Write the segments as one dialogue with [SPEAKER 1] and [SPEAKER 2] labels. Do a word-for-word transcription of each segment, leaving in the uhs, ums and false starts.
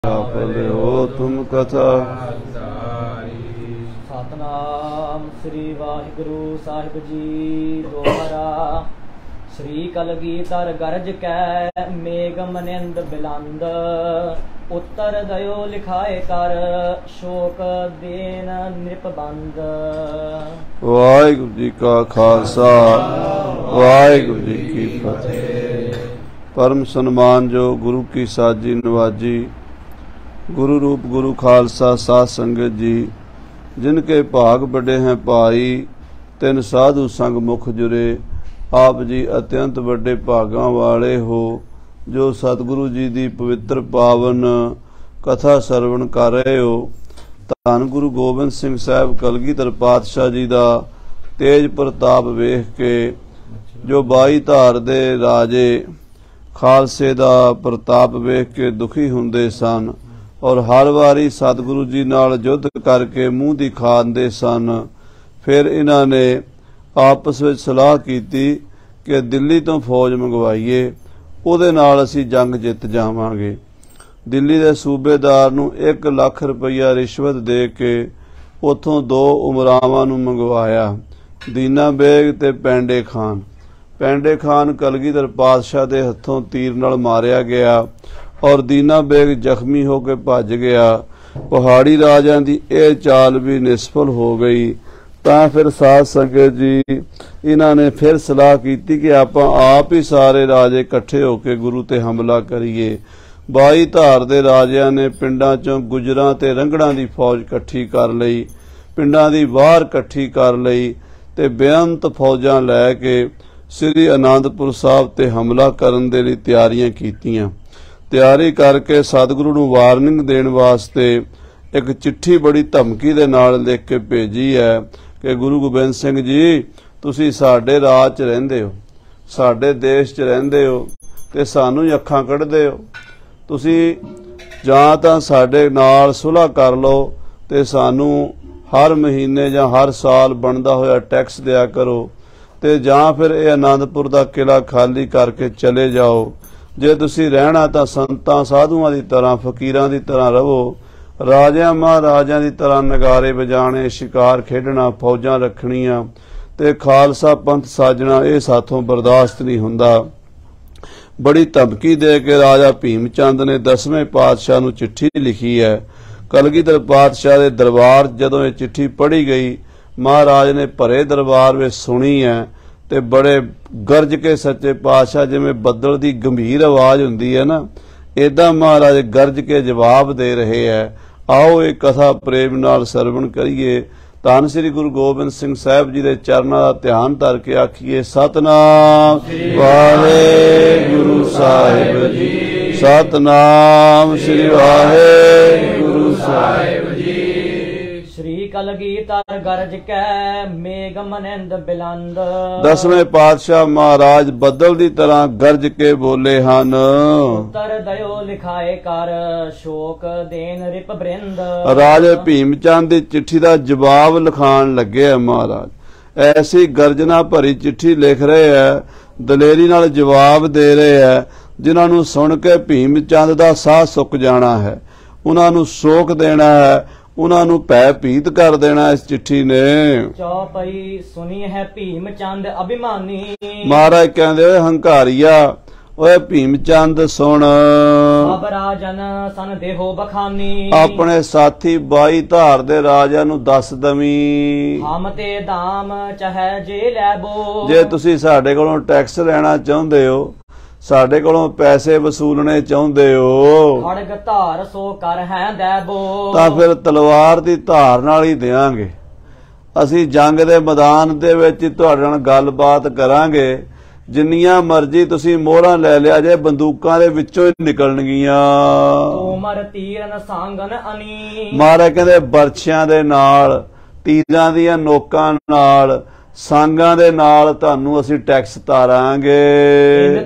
[SPEAKER 1] भले हो तुम कथा।
[SPEAKER 2] सतनाम श्री वाहिगुरु साहिब जी दोहरा। श्री कलगीधर गरज कै मेघ मनिंद बिलंद। उत्तर दयो लिखाए कर शोक देन नृपबंद।
[SPEAKER 1] वाहिगुरु जी का खालसा वाहिगुरु जी की फतेह। परम सन्मान जो गुरु की साजी नवाजी गुरु रूप गुरु खालसा साध संगत जी, जिनके भाग बड़े हैं भाई तिन साधु संग मुख जुरे। आप जी अत्यंत बड़े भागां वाले हो जो सतगुरु जी की पवित्र पावन कथा सरवण कर रहे हो। धन गुरु गोबिंद सिंह साहब कलगीधर पातशाह जी का तेज प्रताप वेख के जो बाई धार दे राजे खालसे का प्रताप वेख के दुखी हुंदे सन और हर वारी सतगुरु जी नाल युद्ध करके मूँह दी खांदे सन। फिर इन्हां ने आपस में सलाह की कि दिल्ली तो फौज मंगवाईए, उहदे नाल असीं जंग जित जावांगे। दिल्ली दे सूबेदार नूं एक लाख रुपया रिश्वत दे के उत्थों दो उमरावां नूं मंगवाया, दीना बेग ते पेंडे खान। पेंडे खान कलगीधर पातशाह दे हत्थों तीर नाल मारिया गया और दीना बेग जख्मी होकर भज गया। पहाड़ी राजा की यह चाल भी निष्फल हो गई। तां फिर साध संगत जी इन्हां ने फिर सलाह की कि आपां आप ही सारे राजे इकट्ठे होकर गुरु ते हमला करिए। बाई धार दे राजियां ने पिंडां चों गुजरां ते रंगड़ां दी फौज इकट्ठी कर लई, पिंडां दी वार इकट्ठी कर लई ते बेअंत फौजां लै के श्री आनंदपुर साहब ते हमला करन दे लई तैयारियां कीतियां। तैयारी करके सतगुरु नूं वार्निंग देण वास्ते एक चिट्ठी बड़ी धमकी दे नाल लिख के भेजी है कि गुरु गोबिंद सिंह जी तुसीं साडे राज च रहिंदे हो, साडे देश च रहिंदे हो ते सानूं ही अखां कढदे हो। तुसीं जां तां साडे नाल सुलह कर लो ते सानूं हर महीने जां हर साल बनदा होया टैक्स दिया करो ते जां फिर इह आनंदपुर दा किला खाली करके चले जाओ। जे तुसीं रहना तां संतां साधुआं दी तरह फकीरां दी तरह रहो, राजियां महाराजां दी तरह नगारे बजाने, शिकार खेडना, फौजां रखणियां ते खालसा पंथ साजना इह साथों बर्दाश्त नहीं हुंदा। बड़ी धमकी दे के राजा भीम चंद ने दसवें पातशाह नूं चिट्ठी लिखी है। कलगीधर पातशाह दे दरबार जदों इह चिट्ठी पढ़ी गई, महाराज ने भरे दरबार में सुनी है ते बड़े गरज के सच्चे पातशाह जिवें बदल की गंभीर आवाज हुंदी है ना, इदां महाराज गरज के जवाब दे रहे हैं। आओ एक कथा प्रेम नाल सरवण करिए। धन श्री गुरु गोबिंद सिंह साहब जी के चरणों का ध्यान धर के आखिए सतनाम वाहिगुरु साहिब जी, सतनाम श्री वाहिगुरु साहिब जी।
[SPEAKER 2] श्री कलगीधर गरज कै मेघ मनिंद बिलंद।
[SPEAKER 1] दसवें पातशाह महाराज बदल की तरह गरज के बोले हन,
[SPEAKER 2] उत्तर दयो लिखाए कर शोक देन रिप बृंद।
[SPEAKER 1] राजे भीम चंद की चिट्ठी का जवाब लिखाण लगे है महाराज। ऐसी गर्जना भरी चिट्ठी लिख रहे हैं, दलेरी नाल जवाब दे रहे हैं, जिन्हां नूं सुन के भीम चंद दा साह सुक जाना है, उन्हां नूं शोक देना है, उन्होंने भै भीत कर देना। इस चिट्ठी ने
[SPEAKER 2] चौपाई सुनी है भीम चंद अभिमानी।
[SPEAKER 1] महाराज कहंदे ओए हंकारिया, ओए भीम चंद सुन,
[SPEAKER 2] अब राजन सन देहो बखानी।
[SPEAKER 1] अपने साथी बाई धार दे राजा नूं दस दवी,
[SPEAKER 2] हम ते दाम चाहे जे लैबो। जे
[SPEAKER 1] तुसीं साडे कोलों टैक्स लेना चाहुंदे हो, साडे कोलों पैसे वसूलने चाहुंदे हो,
[SPEAKER 2] खड़ग धार सो कर है दैबो।
[SPEAKER 1] तां फिर तलवार दी धार नाल ही देवांगे। असीं जंग दे मैदान दे विच तुहाडे नाल गलबात करांगे, जिन्नियां मर्जी तुसीं मोहरां लै लिया जे, बंदूकां दे विचों ही निकलणगीਆਂ।
[SPEAKER 2] तोमर तीरन सांगन अनी।
[SPEAKER 1] महाराज कहंदे बरछियां दे नाल, तीरां दीयां नोकां नाल, सांगां दे नाल तुहानूं असीं टैक्स तारांगे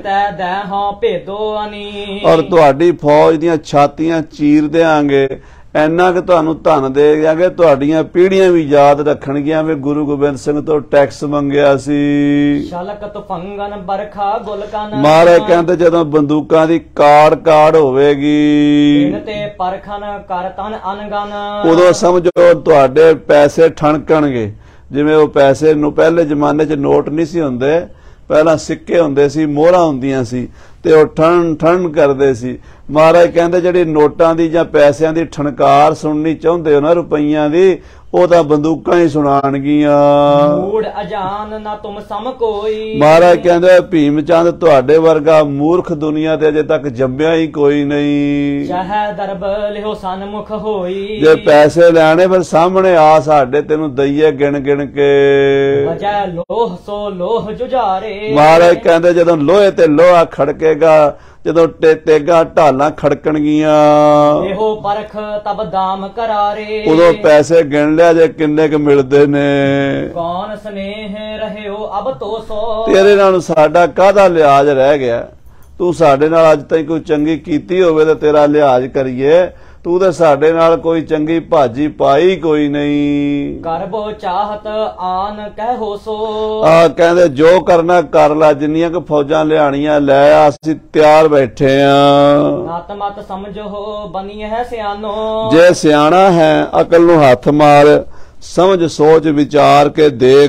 [SPEAKER 1] और तुहाडी फौज दीयां छातियां चीर देंगे। ਇੰਨਾ ਕਿ ਤੁਹਾਨੂੰ ਧਨ ਦੇ ਦਿਆਂਗੇ, ਤੁਹਾਡੀਆਂ ਪੀੜ੍ਹੀਆਂ ਵੀ ਯਾਦ ਰੱਖਣਗੀਆਂ ਵੀ ਗੁਰੂ ਗੋਬਿੰਦ ਸਿੰਘ ਤੋਂ ਟੈਕਸ ਮੰਗਿਆ ਸੀ।
[SPEAKER 2] ਸ਼ਲਕ ਤੁਫੰਗਨ ਬਰਖਾ ਗੁਲਕਨ,
[SPEAKER 1] ਮਹਾਰਾਜ ਕਹਿੰਦੇ ਜਦੋਂ ਬੰਦੂਕਾਂ ਦੀ ਕਾੜ ਕਾੜ ਹੋਵੇਗੀ,
[SPEAKER 2] ਦਿਨ ਤੇ ਪਰਖਨ ਕਰ ਤਨ ਅਨਗਨ,
[SPEAKER 1] ਉਦੋਂ ਸਮਝੋ ਤੁਹਾਡੇ ਪੈਸੇ ਠਣਕਣਗੇ। ਜਿਵੇਂ ਉਹ ਪੈਸੇ ਨੂੰ ਪਹਿਲੇ ਜ਼ਮਾਨੇ 'ਚ ਨੋਟ ਨਹੀਂ ਸੀ ਹੁੰਦੇ, ਪਹਿਲਾਂ ਸਿੱਕੇ ਹੁੰਦੇ ਸੀ, ਮੋਹਰਾਂ ਹੁੰਦੀਆਂ ਸੀ ਤੇ ਉਹ ਠਣ ਠਣ ਕਰਦੇ ਸੀ। ਮਹਾਰਾਜ ਕਹਿੰਦੇ ਜਿਹੜੀ ਨੋਟਾਂ ਦੀ ਜਾਂ ਪੈਸਿਆਂ ਦੀ ਠਣਕਾਰ ਸੁਣਨੀ ਚਾਹੁੰਦੇ ਹੋ ਨਾ, ਰੁਪਈਆਂ ਦੀ, ਉਹ ਤਾਂ ਬੰਦੂਕਾਂ ਹੀ ਸੁਣਾਣਗੀਆਂ।
[SPEAKER 2] ਮੂੜ ਅਜਾਨ ਨਾ ਤੁਮ ਸਮ ਕੋਈ,
[SPEAKER 1] ਮਹਾਰਾਜ ਕਹਿੰਦੇ ਭੀਮ ਚੰਦ ਤੁਹਾਡੇ ਵਰਗਾ ਮੂਰਖ ਦੁਨੀਆ ਤੇ ਅਜੇ ਤੱਕ ਜੰਮਿਆ ਹੀ ਕੋਈ ਨਹੀਂ।
[SPEAKER 2] ਚਾਹੇ ਦਰਬ ਲਿਓ ਸਨਮੁਖ ਹੋਈ,
[SPEAKER 1] ਜੇ ਪੈਸੇ ਲੈਣੇ ਫਿਰ ਸਾਹਮਣੇ ਆ ਸਾਡੇ, ਤੈਨੂੰ ਦਈਏ ਗਿਣ ਗਿਣ ਕੇ।
[SPEAKER 2] ਵਜੈ ਲੋਹ ਸੋ ਲੋਹ ਜੁਝਾਰੇ,
[SPEAKER 1] ਮਹਾਰਾਜ ਕਹਿੰਦੇ ਜਦੋਂ ਲੋਹੇ ਤੇ ਲੋਹਾ ਖੜਕੇਗਾ, ਜਦੋਂ ਤੇਗਾ ਢਾਲਾਂ ਖੜਕਣਗੀਆਂ,
[SPEAKER 2] ਇਹੋ ਪਰਖ ਤਬ ਦਾਮ ਕਰਾਰੇ,
[SPEAKER 1] ਉਦੋਂ ਪੈਸੇ ਗਿਣ ਲਿਆ ਜੇ ਕਿੰਨੇ ਕੁ ਮਿਲਦੇ ਨੇ।
[SPEAKER 2] ਕੌਣ ਸਨੇਹ ਰਹਿਓ ਅਬ ਤੋ ਸੋ,
[SPEAKER 1] ਤੇਰੇ ਨਾਲ ਸਾਡਾ ਕਾਹਦਾ ਲਿਹਾਜ਼ ਰਹਿ ਗਿਆ? ਤੂੰ ਸਾਡੇ ਨਾਲ ਅੱਜ ਤਾਈਂ ਕੋਈ ਚੰਗੀ ਕੀਤੀ ਹੋਵੇ ਤੇ ਤੇਰਾ ਲਿਹਾਜ਼ ਕਰੀਏ, ਤੂੰ ਤੇ ਸਾਡੇ ਨਾਲ ਕੋਈ ਚੰਗੀ ਭਾਜੀ ਪਾਈ ਕੋਈ ਨਹੀਂ।
[SPEAKER 2] ਕਰਬੋ ਚਾਹਤ ਆਨ ਕਹਿ ਸੋ,
[SPEAKER 1] ਆ ਕਹਿੰਦੇ ਜੋ ਕਰਨਾ ਕਰ ਲੈ, ਜਿੰਨੀਆਂ ਕੁ ਫੌਜਾਂ ਲਿਆਣੀਆਂ ਲੈ ਆ, ਅਸੀਂ ਤਿਆਰ ਬੈਠੇ ਆ।
[SPEAKER 2] ਨਤ ਮਤ ਸਮਝੋ ਬਣੀ ਹੈ ਸਿਆਨੋ,
[SPEAKER 1] ਜੇ ਸਿਆਣਾ ਹੈ ਅਕਲ ਨੂੰ ਹੱਥ ਮਾਰ, ਸਮਝ ਸੋਚ ਵਿਚਾਰ ਕੇ ਦੇਖ।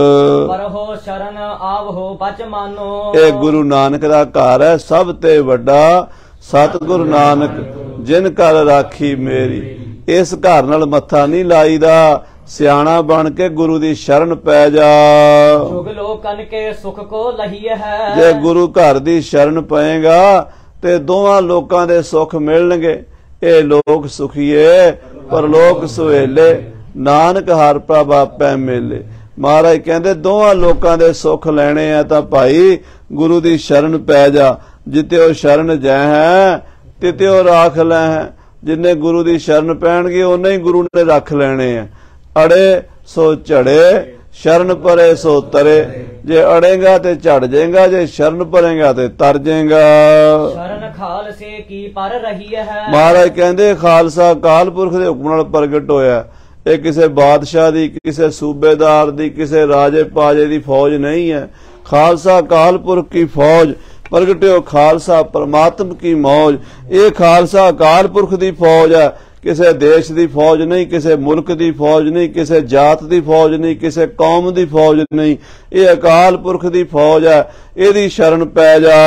[SPEAKER 2] ਪਰਹੋ ਸ਼ਰਨ ਆਵਹੋ ਬਚ ਮਾਨੋ,
[SPEAKER 1] ਇਹ ਗੁਰੂ ਨਾਨਕ ਦਾ ਘਰ ਹੈ, ਸਭ ਤੇ ਵੱਡਾ ਸਤਿਗੁਰੂ ਨਾਨਕ ਜਿਨ ਕਰ ਰਾਖੀ ਮੇਰੀ। ਇਸ ਘਰ ਨਾਲ ਮੱਥਾ ਨਹੀਂ ਲਾਈਦਾ, ਸਿਆਣਾ ਬਣ ਕੇ ਗੁਰੂ ਦੀ ਸ਼ਰਨ ਪੈ ਜਾ।
[SPEAKER 2] ਜੁਗ ਲੋਕਨ ਕੇ ਸੁਖ ਕੋ ਲਹੀ ਹੈ,
[SPEAKER 1] ਜੇ ਗੁਰੂ ਘਰ ਦੀ ਸ਼ਰਨ ਪਏਗਾ ਤੇ ਦੋਵਾਂ ਲੋਕਾਂ ਦੇ ਸੁੱਖ ਮਿਲਣਗੇ। ਇਹ ਲੋਕ ਸੁਖੀਏ ਪਰਲੋਕ ਸੁਹੇਲੇ, ਨਾਨਕ ਹਰ ਪ੍ਰਭ ਆਪੈ ਮੇਲੇ। ਮਹਾਰਾਜ ਕਹਿੰਦੇ ਦੋਵਾਂ ਲੋਕਾਂ ਦੇ ਸੁੱਖ ਲੈਣੇ ਆ ਤਾਂ ਭਾਈ ਗੁਰੂ ਦੀ ਸ਼ਰਨ ਪੈ ਜਾ। ਜਿੱਤੇ ਉਹ ਸ਼ਰਨ ਜੈ ਹੈ ਤਿਤੇ ਉਹ ਰਾਖ ਲੈ ਹੈ। ਜਿੰਨੇ ਗੁਰੂ ਦੀ ਸ਼ਰਨ ਪੈਣਗੇ ਉਹਨੇ ਹੀ ਗੁਰੂ ਨੇ ਰੱਖ ਲੈਣੇ ਆ। ਅੜੇ ਸੋ ਝੜੇ, ਸ਼ਰਨ ਪਰੇ ਸੋ ਤਰੇ। ਜੇ ਅੜੇਗਾ ਤੇ ਝੜ ਜਾਏਗਾ, ਜੇ ਸ਼ਰਨ ਪਰੇਗਾ ਤੇ ਤਰ ਜਾਏਗਾ।
[SPEAKER 2] ਸ਼ਰਨ ਖਾਲਸੇ ਕੀ ਪਰ ਰਹੀ ਹੈ,
[SPEAKER 1] ਮਹਾਰਾਜ ਕਹਿੰਦੇ ਖਾਲਸਾ ਅਕਾਲ ਪੁਰਖ ਦੇ ਹੁਕਮ ਨਾਲ ਪ੍ਰਗਟ ਹੋਇਆ। ਇਹ ਕਿਸੇ ਬਾਦਸ਼ਾਹ ਦੀ, ਕਿਸੇ ਸੂਬੇਦਾਰ ਦੀ, ਕਿਸੇ ਰਾਜੇ ਪਾਜੇ ਦੀ ਫੌਜ ਨਹੀਂ ਹੈ। ਖਾਲਸਾ ਅਕਾਲ ਪੁਰਖ ਕੀ ਫੌਜ, ਪ੍ਰਗਟਿਓ ਖਾਲਸਾ ਪਰਮਾਤਮ ਕੀ ਮੌਜ। ਇਹ ਖਾਲਸਾ ਅਕਾਲ ਪੁਰਖ ਦੀ ਫੌਜ ਹੈ, ਕਿਸੇ ਦੇਸ਼ ਦੀ ਫੌਜ ਨਹੀਂ, ਕਿਸੇ ਮੁਲਕ ਦੀ ਫੌਜ ਨਹੀਂ, ਕਿਸੇ ਜਾਤ ਦੀ ਫੌਜ ਨਹੀਂ, ਕਿਸੇ ਕੌਮ ਦੀ ਫੌਜ ਨਹੀਂ। ਇਹ ਅਕਾਲ ਪੁਰਖ ਦੀ ਫੌਜ ਹੈ, ਇਹਦੀ ਸ਼ਰਨ ਪੈ ਜਾ।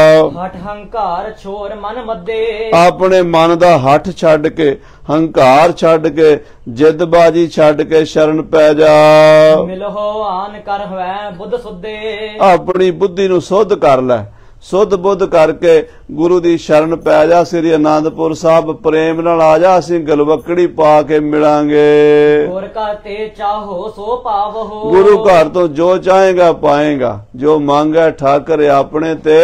[SPEAKER 2] ਹਠ ਹੰਕਾਰ ਛੋੜ ਮਨ ਮੱਦੇ,
[SPEAKER 1] ਆਪਣੇ ਮਨ ਦਾ ਹੱਠ ਛੱਡ ਕੇ, ਹੰਕਾਰ ਛੱਡ ਕੇ, ਜਿੱਦਬਾਜੀ ਛੱਡ ਕੇ ਸ਼ਰਨ ਪੈ ਜਾ।
[SPEAKER 2] ਮਿਲੋ ਆਨ ਕਰ ਹੋਇ ਬੁੱਧ ਸੁਦੇ,
[SPEAKER 1] ਆਪਣੀ ਬੁੱਧੀ ਨੂੰ ਸੁੱਧ ਕਰ ਲੈ। ਸੁੱਧ ਬੁੱਧ ਕਰਕੇ ਗੁਰੂ ਦੀ ਸ਼ਰਨ ਪੈ ਜਾ। ਸ੍ਰੀ ਅਨੰਦਪੁਰ ਸਾਹਿਬ ਪ੍ਰੇਮ ਨਾਲ ਆ ਜਾ, ਅਸੀਂ ਗਲਵਕੜੀ ਪਾ ਕੇ ਮਿਲਾਂਗੇ।
[SPEAKER 2] ਗੁਰ ਕਾ ਤੇ ਚਾਹੋ ਸੋ ਪਾਵੋ,
[SPEAKER 1] ਗੁਰੂ ਘਰ ਤੋਂ ਜੋ ਚਾਹੇਗਾ ਪਾਏਗਾ। ਜੋ ਮੰਗੈ ਠਾਕਰ ਆਪਣੇ ਤੇ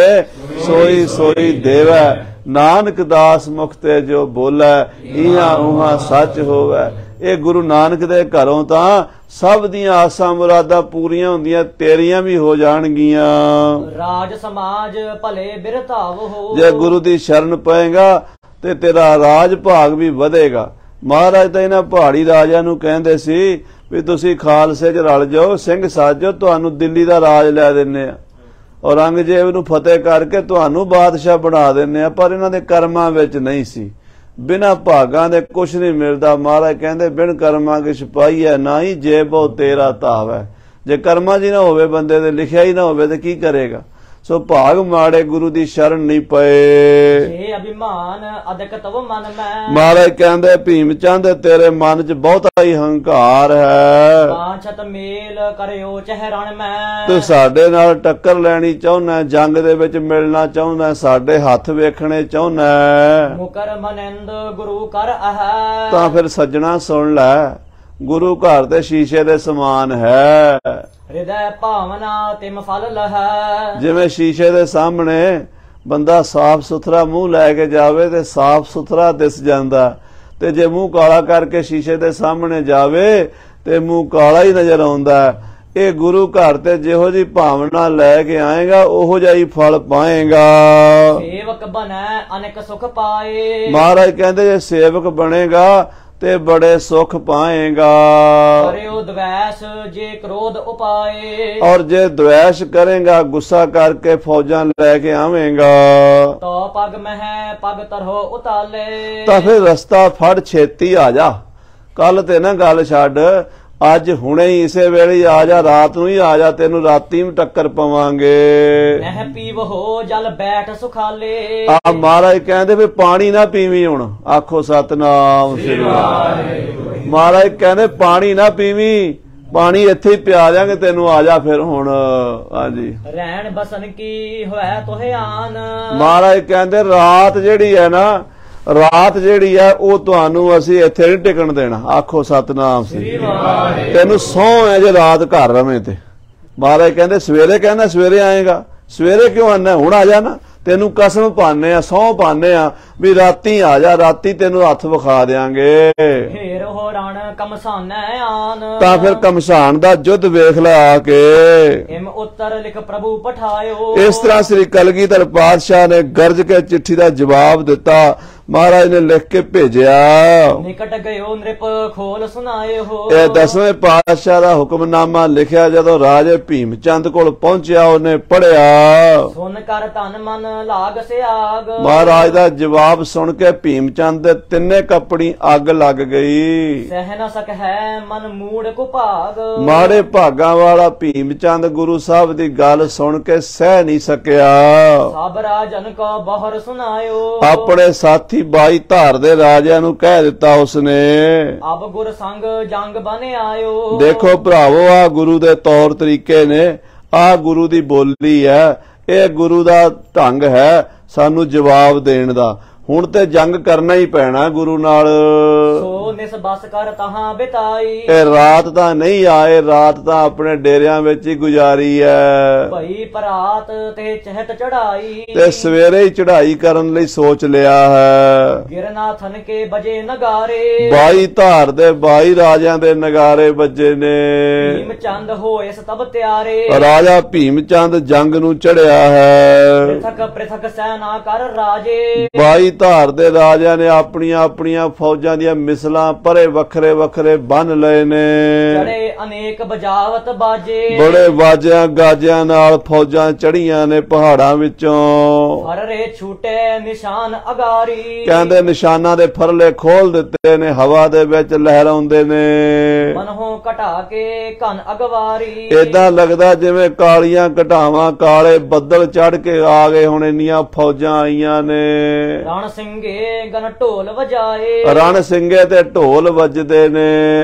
[SPEAKER 1] ਸੋਈ ਸੋਈ ਦੇਵੈ। ਨਾਨਕ ਦਾਸ ਮੁਖ ਤੇ ਜੋ ਬੋਲੇ, ਇਹਾਂ ਉਹਾਂ ਸੱਚ ਹੋਵੇ। ਇਹ ਗੁਰੂ ਨਾਨਕ ਦੇ ਘਰੋਂ ਤਾਂ ਸਭ ਦੀਆਂ ਆਸਾਂ ਮੁਰਾਦਾਂ ਪੂਰੀਆਂ ਹੁੰਦੀਆਂ, ਤੇਰੀਆਂ ਵੀ ਹੋ ਜਾਣਗੀਆਂ।
[SPEAKER 2] ਰਾਜ ਸਮਾਜ ਭਲੇ ਬਿਰਤਾਵੋ,
[SPEAKER 1] ਜੇ ਗੁਰੂ ਦੀ ਸ਼ਰਨ ਪਏਗਾ ਤੇ ਤੇਰਾ ਰਾਜ ਭਾਗ ਵੀ ਵਧੇਗਾ। ਮਹਾਰਾਜ ਤਾਂ ਇਹਨਾਂ ਪਹਾੜੀ ਰਾਜਿਆਂ ਨੂੰ ਕਹਿੰਦੇ ਸੀ ਵੀ ਤੁਸੀਂ ਖਾਲਸੇ 'ਚ ਰਲ ਜਾਓ, ਸਿੰਘ ਸਾਜੋ, ਤੁਹਾਨੂੰ ਦਿੱਲੀ ਦਾ ਰਾਜ ਲੈ ਦਿੰਨੇ ਆ, ਔਰੰਗਜ਼ੇਬ ਨੂੰ ਫਤਿਹ ਕਰਕੇ ਤੁਹਾਨੂੰ ਬਾਦਸ਼ਾਹ ਬਣਾ ਦਿੰਨੇ ਆ। ਪਰ ਇਹਨਾਂ ਦੇ ਕਰਮਾਂ ਵਿੱਚ ਨਹੀਂ ਸੀ। ਬਿਨਾਂ ਭਾਗਾਂ ਦੇ ਕੁਛ ਨਹੀਂ ਮਿਲਦਾ। ਮਹਾਰਾਜ ਕਹਿੰਦੇ ਬਿਨ ਕਰਮਾਂ ਕੇ ਸਿਪਾਹੀ ਹੈ, ਨਾ ਹੀ ਜੇਬੋ ਤੇਰਾ ਤਾਵ ਹੈ। ਜੇ ਕਰਮਾਂ ਜੀ ਨਾ ਹੋਵੇ, ਬੰਦੇ ਦੇ ਲਿਖਿਆ ਹੀ ਨਾ ਹੋਵੇ ਤੇ ਕੀ ਕਰੇਗਾ। ਸੋ ਭਾਗ ਮਾੜੇ ਗੁਰੂ ਦੀ ਸ਼ਰਨ ਨਹੀਂ ਪਏ।
[SPEAKER 2] ਜੇ ਅਭਿਮਾਨ ਅਦਕ ਤਵ ਮਨ ਮੈਂ,
[SPEAKER 1] ਮਹਾਰਾਜ ਕਹਿੰਦੇ ਭੀਮ ਚੰਦ ਤੇਰੇ ਮਨ 'ਚ ਬਹੁਤਾ ਹੀ ਹੰਕਾਰ ਹੈ।
[SPEAKER 2] ਬਾਛਤ ਮੇਲ ਕਰਿਓ ਚਹਿਰਣ ਮੈਂ,
[SPEAKER 1] ਤੂੰ ਸਾਡੇ ਨਾਲ ਟੱਕਰ ਲੈਣੀ ਚਾਹੁੰਦਾ, ਜੰਗ ਦੇ ਵਿੱਚ ਮਿਲਣਾ ਚਾਹੁੰਦਾ, ਸਾਡੇ ਹੱਥ ਵੇਖਣੇ ਚਾਹੁੰਦਾ।
[SPEAKER 2] ਮੁਕਰ ਮਨਿੰਦ ਗੁਰੂ ਕਰ ਆਹ,
[SPEAKER 1] ਤਾਂ ਫਿਰ ਸੱਜਣਾ ਸੁਣ ਲੈ, ਗੁਰੂ ਘਰ ਦੇ ਸ਼ੀਸ਼ੇ ਦੇ ਸਮਾਨ ਹੈ।
[SPEAKER 2] ਹਿਰਦੈ ਭਾਵਨਾ ਤਿਮ ਫਲ ਲਹੈ,
[SPEAKER 1] ਜਿਵੇਂ ਸ਼ੀਸ਼ੇ ਦੇ ਸਾਹਮਣੇ ਬੰਦਾ ਸਾਫ਼ ਸੁਥਰਾ ਮੂੰਹ ਲੈ ਕੇ ਜਾਵੇ ਤੇ ਸਾਫ਼ ਸੁਥਰਾ ਦਿਸ ਜਾਂਦਾ, ਤੇ ਜੇ ਮੂੰਹ ਕਾਲਾ ਕਰਕੇ ਸ਼ੀਸ਼ੇ ਦੇ ਸਾਹਮਣੇ ਜਾਵੇ ਤੇ ਮੂੰਹ ਕਾਲਾ ਹੀ ਨਜ਼ਰ ਆਉਂਦਾ। ਇਹ ਗੁਰੂ ਘਰ ਤੇ ਜਿਹੋ ਜੀ ਭਾਵਨਾ ਲੈ ਕੇ ਆਏਗਾ ਉਹੋ ਜਿਹਾ ਹੀ ਫਲ ਪਾਏਗਾ।
[SPEAKER 2] ਸੇਵਕ ਬਣੈ ਅਨੇਕ ਸੁਖ ਪਾਏ।
[SPEAKER 1] ਮਹਾਰਾਜ ਕਹਿੰਦੇ ਜੇ ਸੇਵਕ ਬਣੇਗਾ ਤੇ ਬੜੇ ਸੁਖ ਪਾਏਗਾ।
[SPEAKER 2] ਕਰਿਓ ਦਵੈਸ ਜੇ ਕ੍ਰੋਧ ਉਪਾਏ।
[SPEAKER 1] ਔਰ ਜੇ ਦਵੈਸ਼ ਕਰੇਗਾ ਗੁੱਸਾ ਕਰਕੇ ਫੌਜਾਂ ਲੈ ਕੇ ਆਵੇਂਗਾ
[SPEAKER 2] ਤੋ ਪਗ ਮਹਿ ਪਗ ਤਰਹੁ ਉਤਾਲੇ।
[SPEAKER 1] ਤਾਂ ਫਿਰ ਰਸਤਾ ਫੜ ਛੇਤੀ ਆ ਜਾ। ਕੱਲ ਤੇ ਨਾ ਗੱਲ ਛੱਡ, ਅੱਜ ਹੁਣੇ ਹੀ ਇਸੇ ਵੇਲੇ ਹੀ ਆ ਜਾ, ਰਾਤ ਨੂੰ ਹੀ ਆ ਜਾ, ਤੈਨੂੰ ਰਾਤੀ ਵੀ ਟੱਕਰ ਪਵਾਂਗੇ।
[SPEAKER 2] ਨਹਿ ਪੀਵਹੁ ਜਲ ਬੈਠ ਸੁਖਾਲੇ।
[SPEAKER 1] ਆ ਮਹਾਰਾਜ ਕਹਿੰਦੇ ਵੀ ਪਾਣੀ ਨਾ ਪੀਵੀਂ ਹੁਣ। ਆਖੋ ਸਤਨਾਮ ਸ੍ਰੀ ਵਾਹਿਗੁਰੂ। ਮਹਾਰਾਜ ਕਹਿੰਦੇ ਪਾਣੀ ਨਾ ਪੀਵੀਂ, ਪਾਣੀ ਇੱਥੇ ਹੀ ਪਿਆ ਦਿਆਂਗੇ ਤੈਨੂੰ, ਆ ਜਾ ਫਿਰ ਹੁਣ। ਹਾਂਜੀ
[SPEAKER 2] ਰਹਿਣ ਬਸਨ ਕੀ ਹੋਇ ਤੋਹਿ ਆਨ।
[SPEAKER 1] ਮਹਾਰਾਜ ਕਹਿੰਦੇ ਰਾਤ ਜਿਹੜੀ ਹੈ ਨਾ, ਰਾਤ ਜਿਹੜੀ ਹੈ ਉਹ ਤੁਹਾਨੂੰ ਅਸੀਂ ਇੱਥੇ ਨਹੀਂ ਟਿਕਣ ਦੇਣਾ। ਆਖੋ ਸਤਨਾਮ ਸ੍ਰੀ ਵਾਹਿਗੁਰੂ। ਤੈਨੂੰ ਸਹੁੰ ਹੈ ਜੇ ਰਾਤ ਘਰ ਰਵੇਂ ਤੇ। ਮਹਾਰਾਜ ਕਹਿੰਦੇ ਸਵੇਰੇ ਕਹਿੰਦਾ ਸਵੇਰੇ ਆਏਗਾ, ਸਵੇਰੇ ਕਿਉਂ ਆਣਾ, ਹੁਣ ਆ ਜਾ ਨਾ। ਤੈਨੂੰ ਕਸਮ ਪਾਣੇ ਆ, ਸਹੁੰ ਪਾਣੇ ਆ ਵੀ ਰਾਤੀ ਆ ਜਾ, ਰਾਤੀ ਤੈਨੂੰ ਹੱਥ ਵਿਖਾ ਦਿਆਂਗੇ।
[SPEAKER 2] ਫੇਰ ਹੋ ਰਣ ਕਮਸਾਨੈ ਆਨ।
[SPEAKER 1] ਤਾਂ ਫਿਰ ਕਮਸਾਨ ਦਾ ਯੁੱਧ ਵੇਖ ਲੈ ਆ ਕੇ।
[SPEAKER 2] ਇਮ ਉੱਤਰ ਲਿਖ ਪ੍ਰਭੂ ਪਠਾਇਓ।
[SPEAKER 1] ਇਸ ਤਰ੍ਹਾਂ ਸ੍ਰੀ ਕਲਗੀਧਰ ਪਾਤਸ਼ਾਹ ਨੇ ਗਰਜ ਕੇ ਚਿੱਠੀ ਦਾ ਜਵਾਬ ਦਿੱਤਾ। ਮਹਾਰਾਜ ਨੇ ਲਿਖ ਕੇ ਭੇਜਿਆ।
[SPEAKER 2] ਨਿਕਟ ਗਇਓ ਨ੍ਰਿਪ ਖੋਲ ਸੁਨਾਇਓ।
[SPEAKER 1] ਇਹ ਦਸਵੇਂ ਪਾਤਸ਼ਾਹ ਦਾ ਹੁਕਮਨਾਮਾ ਲਿਖਿਆ ਜਦੋਂ ਰਾਜੇ ਭੀਮ ਚੰਦ ਕੋਲ ਪਹੁੰਚਿਆ, ਉਹਨੇ ਪੜਿਆ।
[SPEAKER 2] ਸੁਨ ਕਰ ਤਨ ਮਨ ਲਾਗ ਸਿਆਗ।
[SPEAKER 1] ਮਹਾਰਾਜ ਦਾ ਜਵਾਬ ਸੁਣ ਕੇ ਭੀਮ ਚੰਦ ਦੇ ਤਿੰਨੇ ਕੱਪੜੀ ਅੱਗ ਲੱਗ ਗਈ।
[SPEAKER 2] ਸਹਿ ਨ ਸਕਹਿ ਮਨ ਮੂੜ ਕੁਭਾਗ।
[SPEAKER 1] ਮਾੜੇ ਭਾਗਾਂ ਵਾਲਾ ਭੀਮ ਚੰਦ ਗੁਰੂ ਸਾਹਿਬ ਦੀ ਗੱਲ ਸੁਣ ਕੇ ਸਹਿ ਨਹੀਂ ਸਕਿਆ।
[SPEAKER 2] ਸਭ ਰਾਜਨ ਕੋ ਬਹਰ ਸੁਨਾਇਓ।
[SPEAKER 1] ਆਪਣੇ ਸਾਥੀ ਬਾਈ ਧਾਰ ਦੇ ਰਾਜਿਆਂ ਨੂੰ ਕਹਿ ਦਿੱਤਾ ਉਸਨੇ।
[SPEAKER 2] ਅਬ ਗੁਰ ਸੰਗ ਜੰਗ ਬਨ ਆਇਓ।
[SPEAKER 1] ਦੇਖੋ ਭਰਾਵੋ, ਆ ਗੁਰੂ ਦੇ ਤੌਰ ਤਰੀਕੇ ਨੇ, ਆ ਗੁਰੂ ਦੀ ਬੋਲੀ ਹੈ, ਇਹ ਗੁਰੂ ਦਾ ਢੰਗ ਹੈ ਸਾਨੂੰ ਜਵਾਬ ਦੇਣ ਦਾ। ਹੁਣ ਤੇ ਜੰਗ ਕਰਨਾ ਹੀ ਪੈਣਾ ਗੁਰੂ ਨਾਲ।
[SPEAKER 2] ਸੋ ਨਿਸ ਬਸ ਕਰ ਤਹਾਂ ਬਿਤਾਈ।
[SPEAKER 1] ਇਹ ਰਾਤ ਤਾਂ ਨਹੀਂ ਆਏ, ਰਾਤ ਤਾਂ ਆਪਣੇ ਡੇਰਿਆਂ ਵਿੱਚ ਹੀ ਗੁਜ਼ਾਰੀ ਹੈ।
[SPEAKER 2] ਭਈ ਪਰਾਤ ਤੇ ਚਹਿਤ ਚੜਾਈ।
[SPEAKER 1] ਤੇ ਸਵੇਰੇ ਹੀ ਚੜ੍ਹਾਈ ਕਰਨ ਲਈ ਸੋਚ ਲਿਆ ਹੈ।
[SPEAKER 2] ਗਿਰਨਾਥਨ ਕੇ ਬਜੇ ਨਗਾਰੇ।
[SPEAKER 1] ਬਾਈ ਧਾਰ ਦੇ ਬਾਈ ਰਾਜਿਆਂ ਦੇ ਨਗਾਰੇ ਵੱਜੇ ਨੇ।
[SPEAKER 2] ਭੀਮ ਚੰਦ ਹੋਏ ਸਤਬ ਤਿਆਰੇ।
[SPEAKER 1] ਰਾਜਾ ਭੀਮ ਚੰਦ ਜੰਗ ਨੂੰ ਚੜਿਆ ਹੈ।
[SPEAKER 2] ਪ੍ਰਿਥਕ ਪ੍ਰਿਥਕ ਸੈਨਾ ਕਰ ਰਾਜੇ।
[SPEAKER 1] ਬਾਈ ਧਾਰ ਦੇ ਰਾਜਿਆਂ ਨੇ ਆਪਣੀਆਂ ਆਪਣੀਆਂ ਫੌਜਾਂ ਦੀਆਂ ਮਿਸਲਾਂ ਪਰੇ ਵੱਖਰੇ ਵੱਖਰੇ ਬੰਨ ਲਏ ਨੇ।
[SPEAKER 2] ਚੜੇ ਅਨੇਕ ਬਜਾਵਤ ਬਾਜੇ।
[SPEAKER 1] ਬੜੇ ਬਾਜਿਆਂ ਗਾਜਿਆਂ ਨਾਲ ਫੌਜਾਂ ਚੜੀਆਂ ਨੇ ਪਹਾੜਾਂ ਵਿੱਚੋਂ।
[SPEAKER 2] ਫਰਰੇ ਛੂਟੇ ਨਿਸ਼ਾਨ ਅਗਾਰੀ।
[SPEAKER 1] ਕਹਿੰਦੇ ਨਿਸ਼ਾਨਾਂ ਦੇ ਫਰਲੇ ਖੋਲ ਦਿੱਤੇ ਨੇ, ਹਵਾ ਦੇ ਵਿੱਚ ਲਹਿਰਾਉਂਦੇ ਨੇ।
[SPEAKER 2] ਮਨਹੋਂ ਘਟਾ ਕੇ ਘਨ ਅਗਵਾਰੀ।
[SPEAKER 1] ਏਦਾਂ ਲੱਗਦਾ ਜਿਵੇਂ ਕਾਲੀਆਂ ਘਟਾਵਾਂ ਕਾਲੇ ਬੱਦਲ ਚੜ ਕੇ ਆ ਗਏ, ਹੁਣ ਇੰਨੀਆਂ ਫੌਜਾਂ ਆਈਆਂ ਨੇ।
[SPEAKER 2] ਰਣ ਸਿੰਘੇ ਗਨ ਢੋਲ ਵਜਾਏ।
[SPEAKER 1] ਰਣ ਸਿੰਘੇ ਤੇ ਢੋਲ ਵੱਜਦੇ ਨੇ।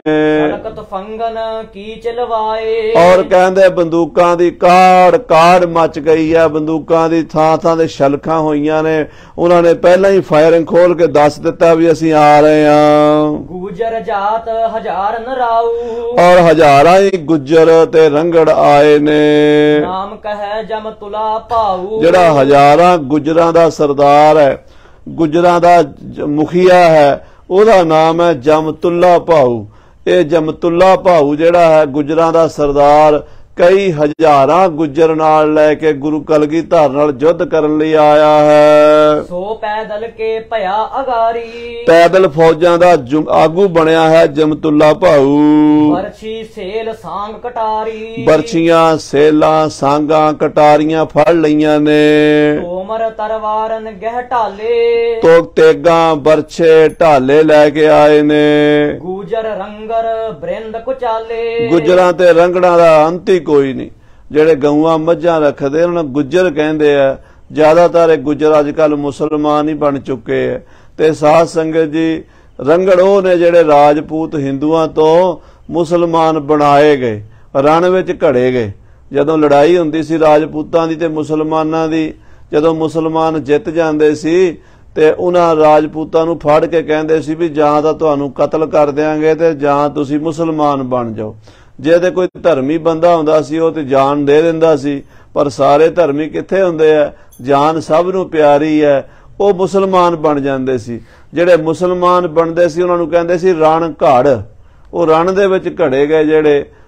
[SPEAKER 2] ਸੜਕ ਤਫੰਗਨ ਕੀ ਚਲਵਾਏ।
[SPEAKER 1] ਔਰ ਕਹਿੰਦੇ ਬੰਦੂਕਾਂ ਦੀ ਕਾੜ ਕਾੜ ਮਚ ਗਈ ਹੈ, ਬੰਦੂਕਾਂ ਦੀ ਥਾਂ ਥਾਂ ਤੇ ਛਲਕਾਂ ਹੋਈਆਂ ਨੇ। ਉਹਨਾਂ ਨੇ ਪਹਿਲਾਂ ਹੀ ਫਾਇਰਿੰਗ ਖੋਲ ਕੇ ਦੱਸ ਦਿੱਤਾ ਵੀ ਅਸੀਂ ਆ ਰਹੇ ਹਾਂ।
[SPEAKER 2] ਗੁਜਰ ਜਾਤ ਹਜ਼ਾਰ ਨਰਾਊ।
[SPEAKER 1] ਔਰ ਹਜ਼ਾਰਾਂ ਹੀ ਗੁੱਜਰ ਤੇ ਰੰਗੜ ਆਏ ਨੇ।
[SPEAKER 2] ਨਾਮ ਕਹੈ ਜਮ ਤੁਲਾ ਭਾਊ।
[SPEAKER 1] ਜਿਹੜਾ ਹਜ਼ਾਰਾਂ ਗੁੱਜਰਾਂ ਦਾ ਸਰਦਾਰ ਹੈ, ਗੁੱਜਰਾਂ ਦਾ ਮੁਖੀਆ ਹੈ, ਉਹਦਾ ਨਾਮ ਹੈ ਜਮਤੁੱਲਾ ਭਾਊ। ਇਹ ਜਮਤੁੱਲਾ ਭਾਊ ਜਿਹੜਾ ਹੈ ਗੁੱਜਰਾਂ ਦਾ ਸਰਦਾਰ, ਕਈ ਹਜ਼ਾਰਾਂ ਗੁੱਜਰ ਨਾਲ ਲੈ ਕੇ ਗੁਰੂ ਕਲਗੀਧਰ ਨਾਲ ਯੁੱਧ ਕਰਨ ਲਈ ਆਇਆ ਹੈ।
[SPEAKER 2] ਸੋ ਪੈਦਲ ਕੇ ਭਇਆ ਅਗਾਰੀ।
[SPEAKER 1] ਪੈਦਲ ਫੌਜਾਂ ਦਾ ਆਗੂ ਬਣਿਆ ਹੈ ਜਮਤੁੱਲਾ ਭਾਊ।
[SPEAKER 2] ਬਰਛੀ ਸੇਲ ਸਾਂਗ ਕਟਾਰੀ।
[SPEAKER 1] ਬਰਛੀਆਂ ਸੇਲਾਂ ਸਾਂਗਾਂ ਕਟਾਰੀਆਂ ਫੜ ਲਈਆਂ ਨੇ।
[SPEAKER 2] ਤੋਮਰ ਤਰਵਾਰਨ ਗਹਿ ਢਾਲੇ।
[SPEAKER 1] ਤੋ ਤੇਗਾਂ ਬਰਛੇ ਢਾਲੇ ਲੈ ਕੇ ਆਏ ਨੇ।
[SPEAKER 2] ਗੁਜਰ ਰੰਗਰ ਬ੍ਰਿੰਦ ਕੁਚਾਲੇ।
[SPEAKER 1] ਗੁੱਜਰਾਂ ਤੇ ਰੰਗੜਾਂ ਦਾ ਅੰਤ ਹੀ ਕੋਈ ਨਹੀਂ। ਜਿਹੜੇ ਗਊਆਂ ਮੱਝਾਂ ਰੱਖਦੇ ਉਹਨਾਂ ਨੂੰ ਗੁੱਜਰ ਕਹਿੰਦੇ ਆ। ਜ਼ਿਆਦਾਤਰ ਇਹ ਗੁੱਜਰ ਅੱਜ ਕੱਲ ਮੁਸਲਮਾਨ ਹੀ ਬਣ ਚੁੱਕੇ ਆ। ਤੇ ਸਾਧ ਸੰਗਤ ਜੀ, ਰੰਗੜ ਉਹ ਨੇ ਜਿਹੜੇ ਰਾਜਪੂਤ ਹਿੰਦੂਆਂ ਤੋਂ ਮੁਸਲਮਾਨ ਬਣਾਏ ਗਏ, ਰਣ ਵਿੱਚ ਘੜੇ ਗਏ। ਜਦੋਂ ਲੜਾਈ ਹੁੰਦੀ ਸੀ ਰਾਜਪੂਤਾਂ ਦੀ ਤੇ ਮੁਸਲਮਾਨਾਂ ਦੀ, ਜਦੋਂ ਮੁਸਲਮਾਨ ਜਿੱਤ ਜਾਂਦੇ ਸੀ ਤੇ ਉਹਨਾਂ ਰਾਜਪੂਤਾਂ ਨੂੰ ਫੜ ਕੇ ਕਹਿੰਦੇ ਸੀ ਵੀ ਜਾਂ ਤਾਂ ਤੁਹਾਨੂੰ ਕਤਲ ਕਰ ਦਿਆਂਗੇ ਤੇ ਜਾਂ ਤੁਸੀਂ ਮੁਸਲਮਾਨ ਬਣ ਜਾਓ। ਜੇ ਤੇ ਕੋਈ ਧਰਮੀ ਬੰਦਾ ਹੁੰਦਾ ਸੀ ਉਹ ਤੇ ਜਾਨ ਦੇ ਦਿੰਦਾ ਸੀ, ਪਰ ਸਾਰੇ ਧਰਮੀ ਕਿੱਥੇ ਹੁੰਦੇ ਆ, ਜਾਨ ਸਭ ਨੂੰ ਪਿਆਰੀ ਹੈ, ਉਹ ਮੁਸਲਮਾਨ ਬਣ ਜਾਂਦੇ ਸੀ। ਜਿਹੜੇ ਮੁਸਲਮਾਨ ਬਣਦੇ ਸੀ ਉਹਨਾਂ ਨੂੰ ਕਹਿੰਦੇ ਸੀ ਰਣ ਘੜ। ਉਹ ਰਣ ਦੇ ਵਿੱਚ ਘੜੇ ਗਏ ਜਿਹੜੇ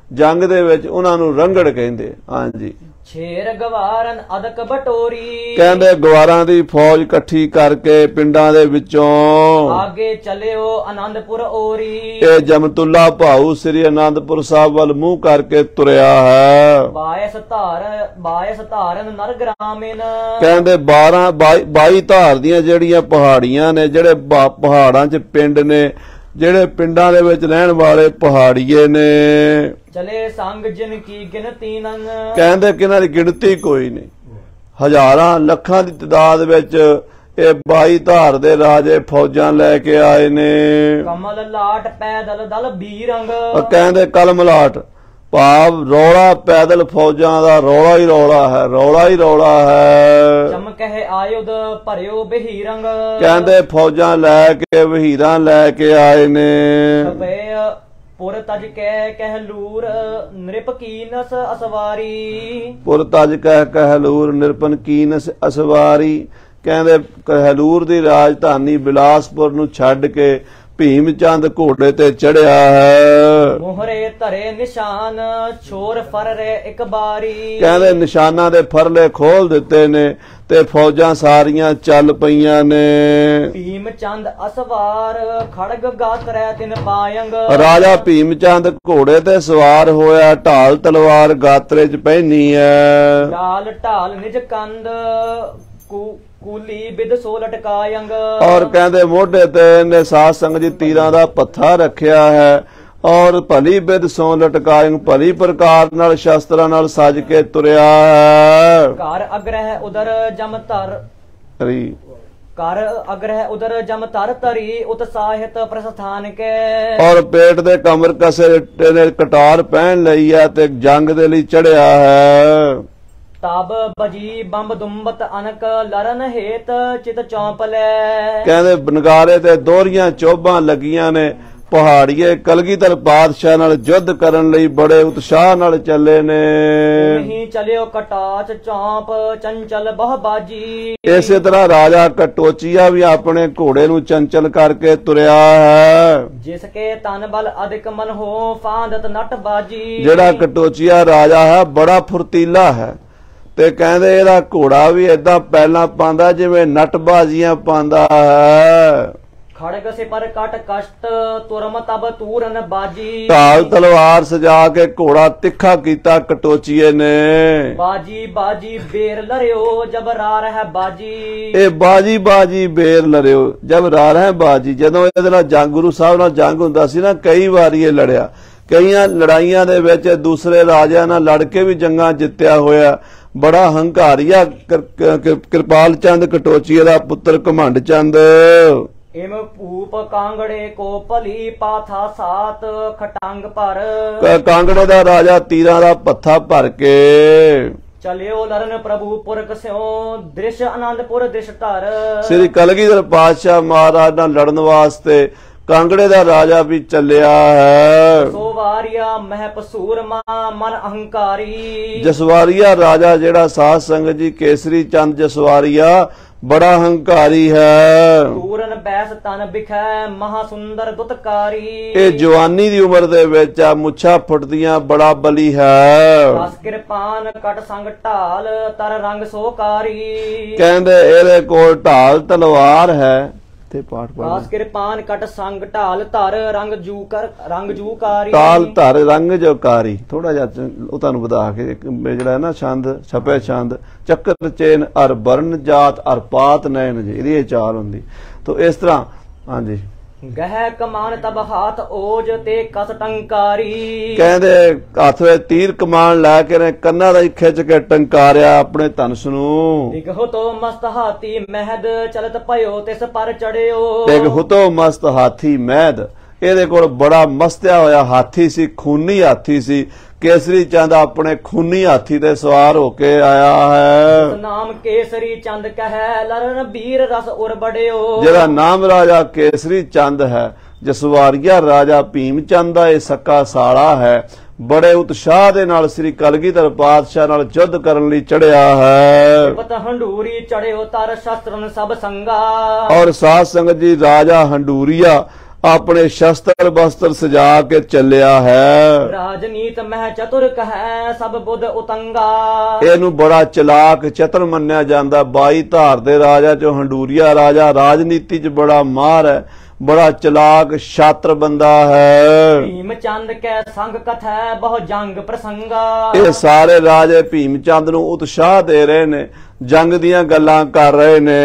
[SPEAKER 1] ਜੰਗ ਦੇ ਵਿੱਚ ਉਹਨਾਂ ਨੂੰ ਰੰਗੜ ਕਹਿੰਦੇ। ਹਾਂਜੀ,
[SPEAKER 2] ਛੇਰ ਗਵਾਰਨ ਅਦਕ ਬਟੋਰੀ,
[SPEAKER 1] ਕਹਿੰਦੇ ਗਵਾਰਾਂ ਦੀ ਫੌਜ ਇਕੱਠੀ ਕਰਕੇ ਪਿੰਡਾਂ ਦੇ ਵਿੱਚੋਂ
[SPEAKER 2] ਆਗੇ ਚਲਿਓ ਆਨੰਦਪੁਰ ਓਰੀ।
[SPEAKER 1] ਇਹ ਜਮਤੁੱਲਾ ਭਾਊ ਸ੍ਰੀ ਆਨੰਦਪੁਰ ਸਾਹਿਬ ਵੱਲ ਮੂੰਹ ਕਰਕੇ ਤੁਰਿਆ ਹੈ।
[SPEAKER 2] ਬਾਇਸ ਧਾਰ ਬਾਇਸ ਧਾਰਨ ਨਰ ਗ੍ਰਾਮੀਨ,
[SPEAKER 1] ਕਹਿੰਦੇ ਬਾਰਾਂ ਬਾਈ ਧਾਰ ਦੀਆਂ ਜਿਹੜੀਆਂ ਪਹਾੜੀਆਂ ਨੇ, ਜਿਹੜੇ ਪਹਾੜਾਂ 'ਚ ਪਿੰਡ ਨੇ, ਜਿਹੜੇ ਪਿੰਡਾਂ ਦੇ ਵਿੱਚ ਰਹਿਣ ਵਾਲੇ ਪਹਾੜੀਏ ਨੇ,
[SPEAKER 2] ਚਲੇ ਸੰਗ ਜਿਨ ਕੀ ਗਿਣਤੀ ਨੰ,
[SPEAKER 1] ਕਹਿੰਦੇ ਕਿ ਇਹਨਾਂ ਦੀ ਗਿਣਤੀ ਕੋਈ ਨਹੀਂ, ਹਜ਼ਾਰਾਂ ਲੱਖਾਂ ਦੀ ਤਾਦਾਦ ਵਿੱਚ ਇਹ ਬਾਈ ਧਾਰ ਦੇ ਰਾਜੇ ਫੌਜਾਂ ਲੈ ਕੇ ਆਏ ਨੇ।
[SPEAKER 2] ਕਮਲ ਲਾਟ ਪੈਦਲ ਦਲ ਬੀਰੰਗ,
[SPEAKER 1] ਕਹਿੰਦੇ ਕਲਮਲਾਟ ਭਾਵ ਰੌਲਾ ਪੈਦਲ ਫੌਜਾਂ ਦਾ ਰੌਲਾ ਹੀ ਰੌਲਾ ਹੈ, ਰੌਲਾ ਹੀ ਰੌਲਾ ਹੈ।
[SPEAKER 2] ਚਮਕਹਿ ਆਯੁਧ ਭਰਿਓ ਬਹੀਰੰਗ,
[SPEAKER 1] ਕਹਿੰਦੇ ਫੌਜਾਂ ਲੈ ਕੇ ਵਹੀਰਾਂ ਲੈ ਕੇ ਆਏ ਨੇ।
[SPEAKER 2] ਪੁਰ ਤਜ ਕਹਿ ਕਹਿਲੂਰ ਨਿਰਪ ਕੀਨਸ ਅਸਵਾਰੀ,
[SPEAKER 1] ਪੁਰ ਤਜ ਕਹਿ ਕਹਿਲੂਰ ਨਿਰਪਨ ਕੀਨਸ ਅਸਵਾਰੀ, ਕਹਿੰਦੇ ਕਹਿਲੂਰ ਦੀ ਰਾਜਧਾਨੀ ਬਿਲਾਸਪੁਰ ਨੂੰ ਛੱਡ ਕੇ ਭੀਮ ਚੰਦ ਘੋੜੇ ਤੇ ਚੜਿਆ ਹੈ।
[SPEAKER 2] ਮੋਹਰੇ ਧਰੇ ਨਿਸ਼ਾਨ ਛੋਰ ਫਰਰੇ ਇੱਕ ਬਾਰੀ,
[SPEAKER 1] ਕਹਿੰਦੇ ਨਿਸ਼ਾਨਾਂ ਦੇ ਫਰਲੇ ਖੋਲ ਦਿੱਤੇ ਨੇ ਤੇ ਫੌਜਾਂ ਸਾਰੀਆਂ ਚੱਲ ਪਈਆਂ ਨੇ।
[SPEAKER 2] ਭੀਮ ਚੰਦ ਅਸਵਾਰ ਖੜਗ ਗਾਤਰੈ ਤਿਨ ਪਾਯੰਗ,
[SPEAKER 1] ਰਾਜਾ ਭੀਮ ਚੰਦ ਘੋੜੇ ਤੇ ਸਵਾਰ ਹੋਇਆ, ਢਾਲ ਤਲਵਾਰ ਗਾਤਰੇ 'ਚ ਪਹਿਨੀ ਹੈ।
[SPEAKER 2] ਢਾਲ ਢਾਲ ਨਿਜ ਕੰਦ ਕੂ ਕੂਲੀ ਬਿਦ ਸੋ ਲਟਕਾਯੰਗ,
[SPEAKER 1] ਔਰ ਕਹਿੰਦੇ ਮੋਢੇ ਤੇ ਇਹਨੇ ਸਾਧ ਸੰਗਤ ਜੀ ਤੀਰਾਂ ਦਾ ਪੱਥਾ ਰੱਖਿਆ ਹੈ ਔਰ ਭਲੀ ਬਿਦ ਸੋ ਲਟਕਾਯੰਗ, ਭਲੀ ਪ੍ਰਕਾਰ ਨਾਲ ਸ਼ਸਤਰਾਂ ਨਾਲ ਸਜ ਕੇ ਤੁਰਿਆ ਹੈ।
[SPEAKER 2] ਘਰ ਅਗ੍ਰਹਿ ਉਦਰ ਜਮ ਧਰ
[SPEAKER 1] ਹਰੀ
[SPEAKER 2] ਕਰ ਅਗ੍ਰਹਿ ਉਦਰ ਜਮ ਧਰ ਤਰੀ ਉਤਸਾਹਿਤ ਪ੍ਰਸਥਾਨ ਕੇ,
[SPEAKER 1] ਔਰ ਪੇਟ ਦੇ ਕਮਰ ਕਸੇ ਨੇ ਕਟਾਰ ਪਹਿਨ ਲਈ ਹੈ ਤੇ ਜੰਗ ਦੇ ਲਈ ਚੜਿਆ ਹੈ।
[SPEAKER 2] ਤਬ ਬਜੀ ਬੰਬ ਦੁੰਬਤ ਅਨਕ ਲਰਨ ਹੇਤ ਚਿਤ ਚੌਂਪ ਲੈ,
[SPEAKER 1] ਕਹਿੰਦੇ ਬਨਗਾਰੇ ਤੇ ਦੋਹਰੀਆਂ ਚੋਭਾਂ ਲੱਗੀਆਂ ਨੇ, ਪਹਾੜੀਏ ਕਲਗੀਧਰ ਪਾਤਸ਼ਾਹ ਨਾਲ ਯੁੱਧ ਕਰਨ ਲਈ ਬੜੇ ਉਤਸ਼ਾਹ ਨਾਲ ਚੱਲੇ ਨੇ।
[SPEAKER 2] ਨਹੀਂ ਚਲਿਓ ਕਟਾਚ ਚੌਂਪ ਚੰਚਲ ਬਹੁ ਬਾਜੀ,
[SPEAKER 1] ਇਸੇ ਤਰ੍ਹਾਂ ਰਾਜਾ ਕਟੋਚੀਆ ਵੀ ਆਪਣੇ ਘੋੜੇ ਨੂੰ ਚੰਚਲ ਕਰਕੇ ਤੁਰਿਆ ਹੈ।
[SPEAKER 2] ਜਿਸ ਕੇ ਤਨ ਬਲ ਅਧਿਕ ਮਨ ਹੋ ਫਾਂਦਤ ਨਟ ਬਾਜੀ,
[SPEAKER 1] ਜਿਹੜਾ ਕਟੋਚੀਆ ਰਾਜਾ ਹੈ ਬੜਾ ਫੁਰਤੀਲਾ ਹੈ ਤੇ ਕਹਿੰਦੇ ਇਹਦਾ ਘੋੜਾ ਵੀ ਏਦਾਂ ਪਹਿਲਾਂ ਪਾਉਂਦਾ ਜਿਵੇਂ ਨਟਬਾਜ਼ੀਆਂ ਪਾਉਂਦਾ ਹੈ।
[SPEAKER 2] ਖੜਗ ਸਿਪਰ ਕਟ ਕਸ਼ਟ ਤੁਰਮ ਤਬ ਤੂਰਨ ਬਾਜੀ,
[SPEAKER 1] ਢਾਲ ਤਲਵਾਰ ਸਜਾ ਕੇ ਘੋੜਾ ਤਿੱਖਾ ਕੀਤਾ ਕਟੋਚੀਏ ਨੇ।
[SPEAKER 2] ਬਾਜੀ ਬਾਜੀ ਬੇਰ ਲਰਿਓ ਜਬ ਰਾ ਰਹਿ ਬਾਜੀ,
[SPEAKER 1] ਇਹ ਬਾਜੀ ਬਾਜੀ ਬੇਰ ਲਰਿਓ ਜਬ ਰਾ ਰਹਿ ਬਾਜੀ, ਜਦੋਂ ਇਹਦੇ ਨਾਲ ਜੰਗ ਗੁਰੂ ਸਾਹਿਬ ਨਾਲ ਜੰਗ ਹੁੰਦਾ ਸੀ ਨਾ, ਕਈ ਵਾਰੀ ਇਹ ਲੜਿਆ, ਕਈਆਂ ਲੜਾਈਆਂ ਦੇ ਵਿੱਚ ਦੂਸਰੇ ਰਾਜਿਆਂ ਨਾਲ ਲੜ ਕੇ ਵੀ ਜੰਗਾਂ ਜਿੱਤਿਆ ਹੋਇਆ। ਬੜਾ ਹੰਕਾਰੀਆ ਕਿਰਪਾਲ ਚੰਦ ਕਟੋਚੀਏ ਦਾ ਪੁੱਤਰ ਘਮੰਡ ਚੰਦ।
[SPEAKER 2] ਇਮ ਭੂਪ ਕਾਂਗੜੇ ਕੋ ਭਲੀ ਪਾਥਾ ਸਾਤ ਖਟੰਗ ਪਰ,
[SPEAKER 1] ਕਾਂਗੜੇ ਦਾ ਰਾਜਾ ਤੀਰਾਂ ਦਾ ਪੱਥਾ ਭਰ ਕੇ
[SPEAKER 2] ਚਲਿਓ ਲਰਨ ਪ੍ਰਭੂ ਪੁਰਖ ਸਿਓ ਦ੍ਰਿਸ਼ ਆਨੰਦਪੁਰ ਦ੍ਰਿਸ਼ ਧਰ,
[SPEAKER 1] ਸ੍ਰੀ ਕਲਗੀਧਰ ਪਾਤਸ਼ਾਹ ਮਹਾਰਾਜ ਨਾਲ ਲੜਨ ਵਾਸਤੇ ਕਾਂਗੜੇ ਦਾ ਰਾਜਾ ਵੀ ਚੱਲਿਆ ਹੈ।
[SPEAKER 2] ਸੋਵਾਰੀਆ ਮਹਿ ਪਸੂਰ ਮਨ ਅਹੰਕਾਰੀ,
[SPEAKER 1] ਜਸਵਾਰੀਆ ਰਾਜਾ ਜਿਹੜਾ ਸਾਧ ਸੰਗਤ ਜੀ ਕੇਸਰੀ ਚੰਦ ਜਸਵਾਰੀਆ ਬੜਾ ਹੰਕਾਰੀ ਹੈ।
[SPEAKER 2] ਪੂਰਨ ਬੈਸ ਤਨ ਬਿਖੈ ਮਹਾ ਸੁੰਦਰ ਦੁਤਕਾਰੀ,
[SPEAKER 1] ਇਹ ਜਵਾਨੀ ਦੀ ਉਮਰ ਦੇ ਵਿੱਚ ਆ, ਮੁੱਛਾਂ ਫੁੱਟਦੀਆਂ, ਬੜਾ ਬਲੀ ਹੈ।
[SPEAKER 2] ਬਸ ਕਿਰਪਾਨ ਕਟ ਸੰਗ ਢਾਲ ਤਰ ਰੰਗ ਸੋਕਾਰੀ,
[SPEAKER 1] ਕਹਿੰਦੇ ਇਹਦੇ ਕੋਲ ਢਾਲ ਤਲਵਾਰ ਹੈ ਤੇ ਪਾਠ ਪੜ੍ਹ
[SPEAKER 2] ਬਸ ਕਿਰਪਾਨ ਕਟ ਸੰਗ ਢਾਲ ਧਰ ਰੰਗ ਜੂ ਕਰ ਰੰਗ ਜੂਕਾਰੀ,
[SPEAKER 1] ਢਾਲ ਧਰ ਰੰਗ ਜੋਕਾਰੀ। ਥੋੜਾ ਜਿਹਾ ਉਹ ਤੁਹਾਨੂੰ ਵਧਾ ਕੇ ਜਿਹੜਾ ਨਾ ਛੰਦ ਛਪੇ ਛੰਦ ਚੱਕਰ ਚੇਨ ਅਰ ਬਰਨ ਜਾਤ ਅਰ ਪਾਤ ਨੈਣ ਜੀ, ਇਹਦੀ ਚਾਲ ਹੁੰਦੀ। ਤੋ ਇਸ ਤਰ੍ਹਾਂ ਹਾਂਜੀ
[SPEAKER 2] ਗਹਿ ਕਮਾਨ ਤਬ ਹਾਥ ਓਜ ਤੇ ਕਸ ਟੰਕਾਰੀ,
[SPEAKER 1] ਕਹਿੰਦੇ ਹੱਥ ਵਿੱਚ ਤੀਰ ਕਮਾਨ ਲੈ ਕੇ ਨੇ ਕੰਨਾਂ ਦਾ ਖਿੱਚ ਕੇ ਟੰਕਾਰਿਆ ਆਪਣੇ ਧਨਸ ਨੂੰ।
[SPEAKER 2] ਦਿਗਹੁ ਤੋ ਮਸਤ ਹਾਥੀ ਮਹਿਦ ਚਲਤ ਭਇਓ ਤਿਸ ਪਰ ਚੜਿਓ,
[SPEAKER 1] ਦਿਗਹੁ ਤੋ ਮਸਤ ਹਾਥੀ ਮਹਿਦ, ਇਹਦੇ ਕੋਲ ਬੜਾ ਮਸਤਿਆ ਹੋਇਆ ਹਾਥੀ ਸੀ, ਖੂਨੀ ਹਾਥੀ ਸੀ। ਕੇਸਰੀ ਚੰਦ ਆਪਣੇ ਖੂਨੀ ਹਾਥੀ ਤੇ ਸਵਾਰ ਹੋ ਕੇ ਆਇਆ ਹੈ।
[SPEAKER 2] ਨਾਮ ਕੇਸਰੀ ਚੰਦ ਕਹੈ ਲਰਨ ਵੀਰ ਰਸ ਉਰ ਬੜਿਓ,
[SPEAKER 1] ਜਿਹੜਾ ਨਾਮ ਰਾਜਾ ਕੇਸਰੀ ਚੰਦ ਹੈ, ਜਸਵਾਰੀਆ ਰਾਜਾ ਭੀਮ ਚੰਦ ਦਾ ਇਹ ਸਕਾ ਸਾਲਾ ਹੈ। ਬੜੇ ਉਤਸ਼ਾਹ ਦੇ ਨਾਲ ਸ੍ਰੀ ਕਲਗੀਧਰ ਪਾਤਸ਼ਾਹ ਨਾਲ ਯੁੱਧ ਕਰਨ ਲਈ ਚੜਿਆ ਹੈ।
[SPEAKER 2] ਪਤ ਹੰਡੂਰੀ ਚੜਿਓ ਤਰ ਸ਼ਸਤਰਨ ਸਭ ਸੰਗਾ,
[SPEAKER 1] ਔਰ ਸਾਧ ਸੰਗਤ ਜੀ ਰਾਜਾ ਹੰਡੂਰੀਆ अपने शस्त्र वस्त्र सजा के चलिया है।
[SPEAKER 2] राजनीत मह चतुर कह सब बुध उतंगा।
[SPEAKER 1] ਇਹਨੂੰ ਬੜਾ ਚਲਾਕ ਚਤਰ ਮੰਨਿਆ ਜਾਂਦਾ। ਬਾਈ ਧਾਰ ਦੇ ਰਾਜਾ ਚੋਂ ਹੰਡੂਰੀਆ ਰਾਜਾ ਰਾਜਨੀਤੀ 'ਚ ਬੜਾ ਮਾਹਰ ਹੈ, बड़ा चलाक शात्र बंदा है।
[SPEAKER 2] भीम चंद के संग कथा बहु जंग प्रसंगा।
[SPEAKER 1] ये सारे राजे भीम चंद नूं उत्साह दे रहे ने, जंग दियां गल्लां कर रहे ने।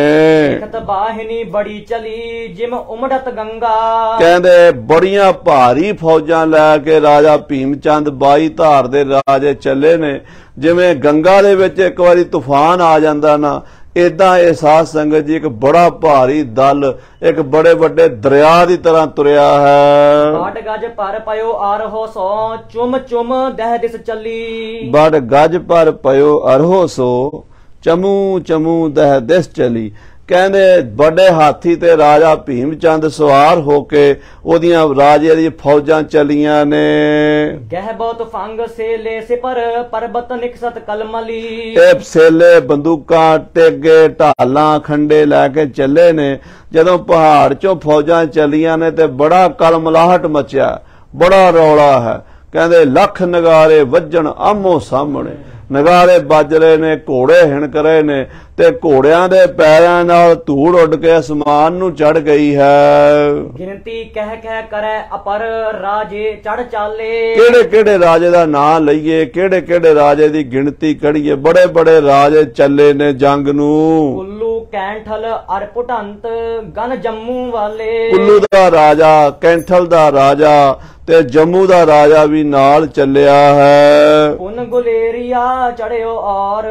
[SPEAKER 2] बाहिनी बड़ी चली जिम उमड़त गंगा।
[SPEAKER 1] कहंदे बड़ियां भारी फौजां लैके राजा भीम चंद बाई धार दे राजे चले ने, जिवें गंगा दे विच एक वारी तूफान आ जांदा ना, इदा ये साध संगत जी एक बड़ा भारी दल एक बड़े बड़े दरिया की तरह तुरया है।
[SPEAKER 2] बड़ गज पर पयो अरहो सो चुम चुम दह दिस चली।
[SPEAKER 1] बड़ गज पर पयो अरहो सो चमू चमू दह दिस चली। कहंदे बड़े हाथी ते राजा भीम चंद सवार होके ओदियां राजे दी फौजां चलियां ने।
[SPEAKER 2] गह बहुत फंग सेले सिपर पर्वत निकसत कलमली।
[SPEAKER 1] ए सेले बंदूकां टेगे ढालां खंडे लैके चले ने। जदों पहाड़ चों फौजां चलियां ने ते बड़ा कलमलाहट मचिया, बड़ा रौला है। कहंदे लख नगारे वज्जण आमो सामने, नगारे बज रहे ने, घोड़े हिणक रहे ने ते घोड़ियां दे पैरां नाल धूड़ उड़ के आसमान नूं चढ़ गई है।
[SPEAKER 2] गिनती कह कह करे अपर राजे चढ़ चाले।
[SPEAKER 1] केड़े केड़े राजे दा नां लईए, केड़े केड़े राजे दी गिनती करिए। बड़े बड़े राजे चले ने जंग नूं।
[SPEAKER 2] कुल्लू कैंठल अर पुटंत गन जम्मू वाले। कुल्लू
[SPEAKER 1] दा राजा, कैंठल दा राजा ते जम्मू दा राजा भी नाल चलिया है।
[SPEAKER 2] उन गुलेरिया चढ़ियो और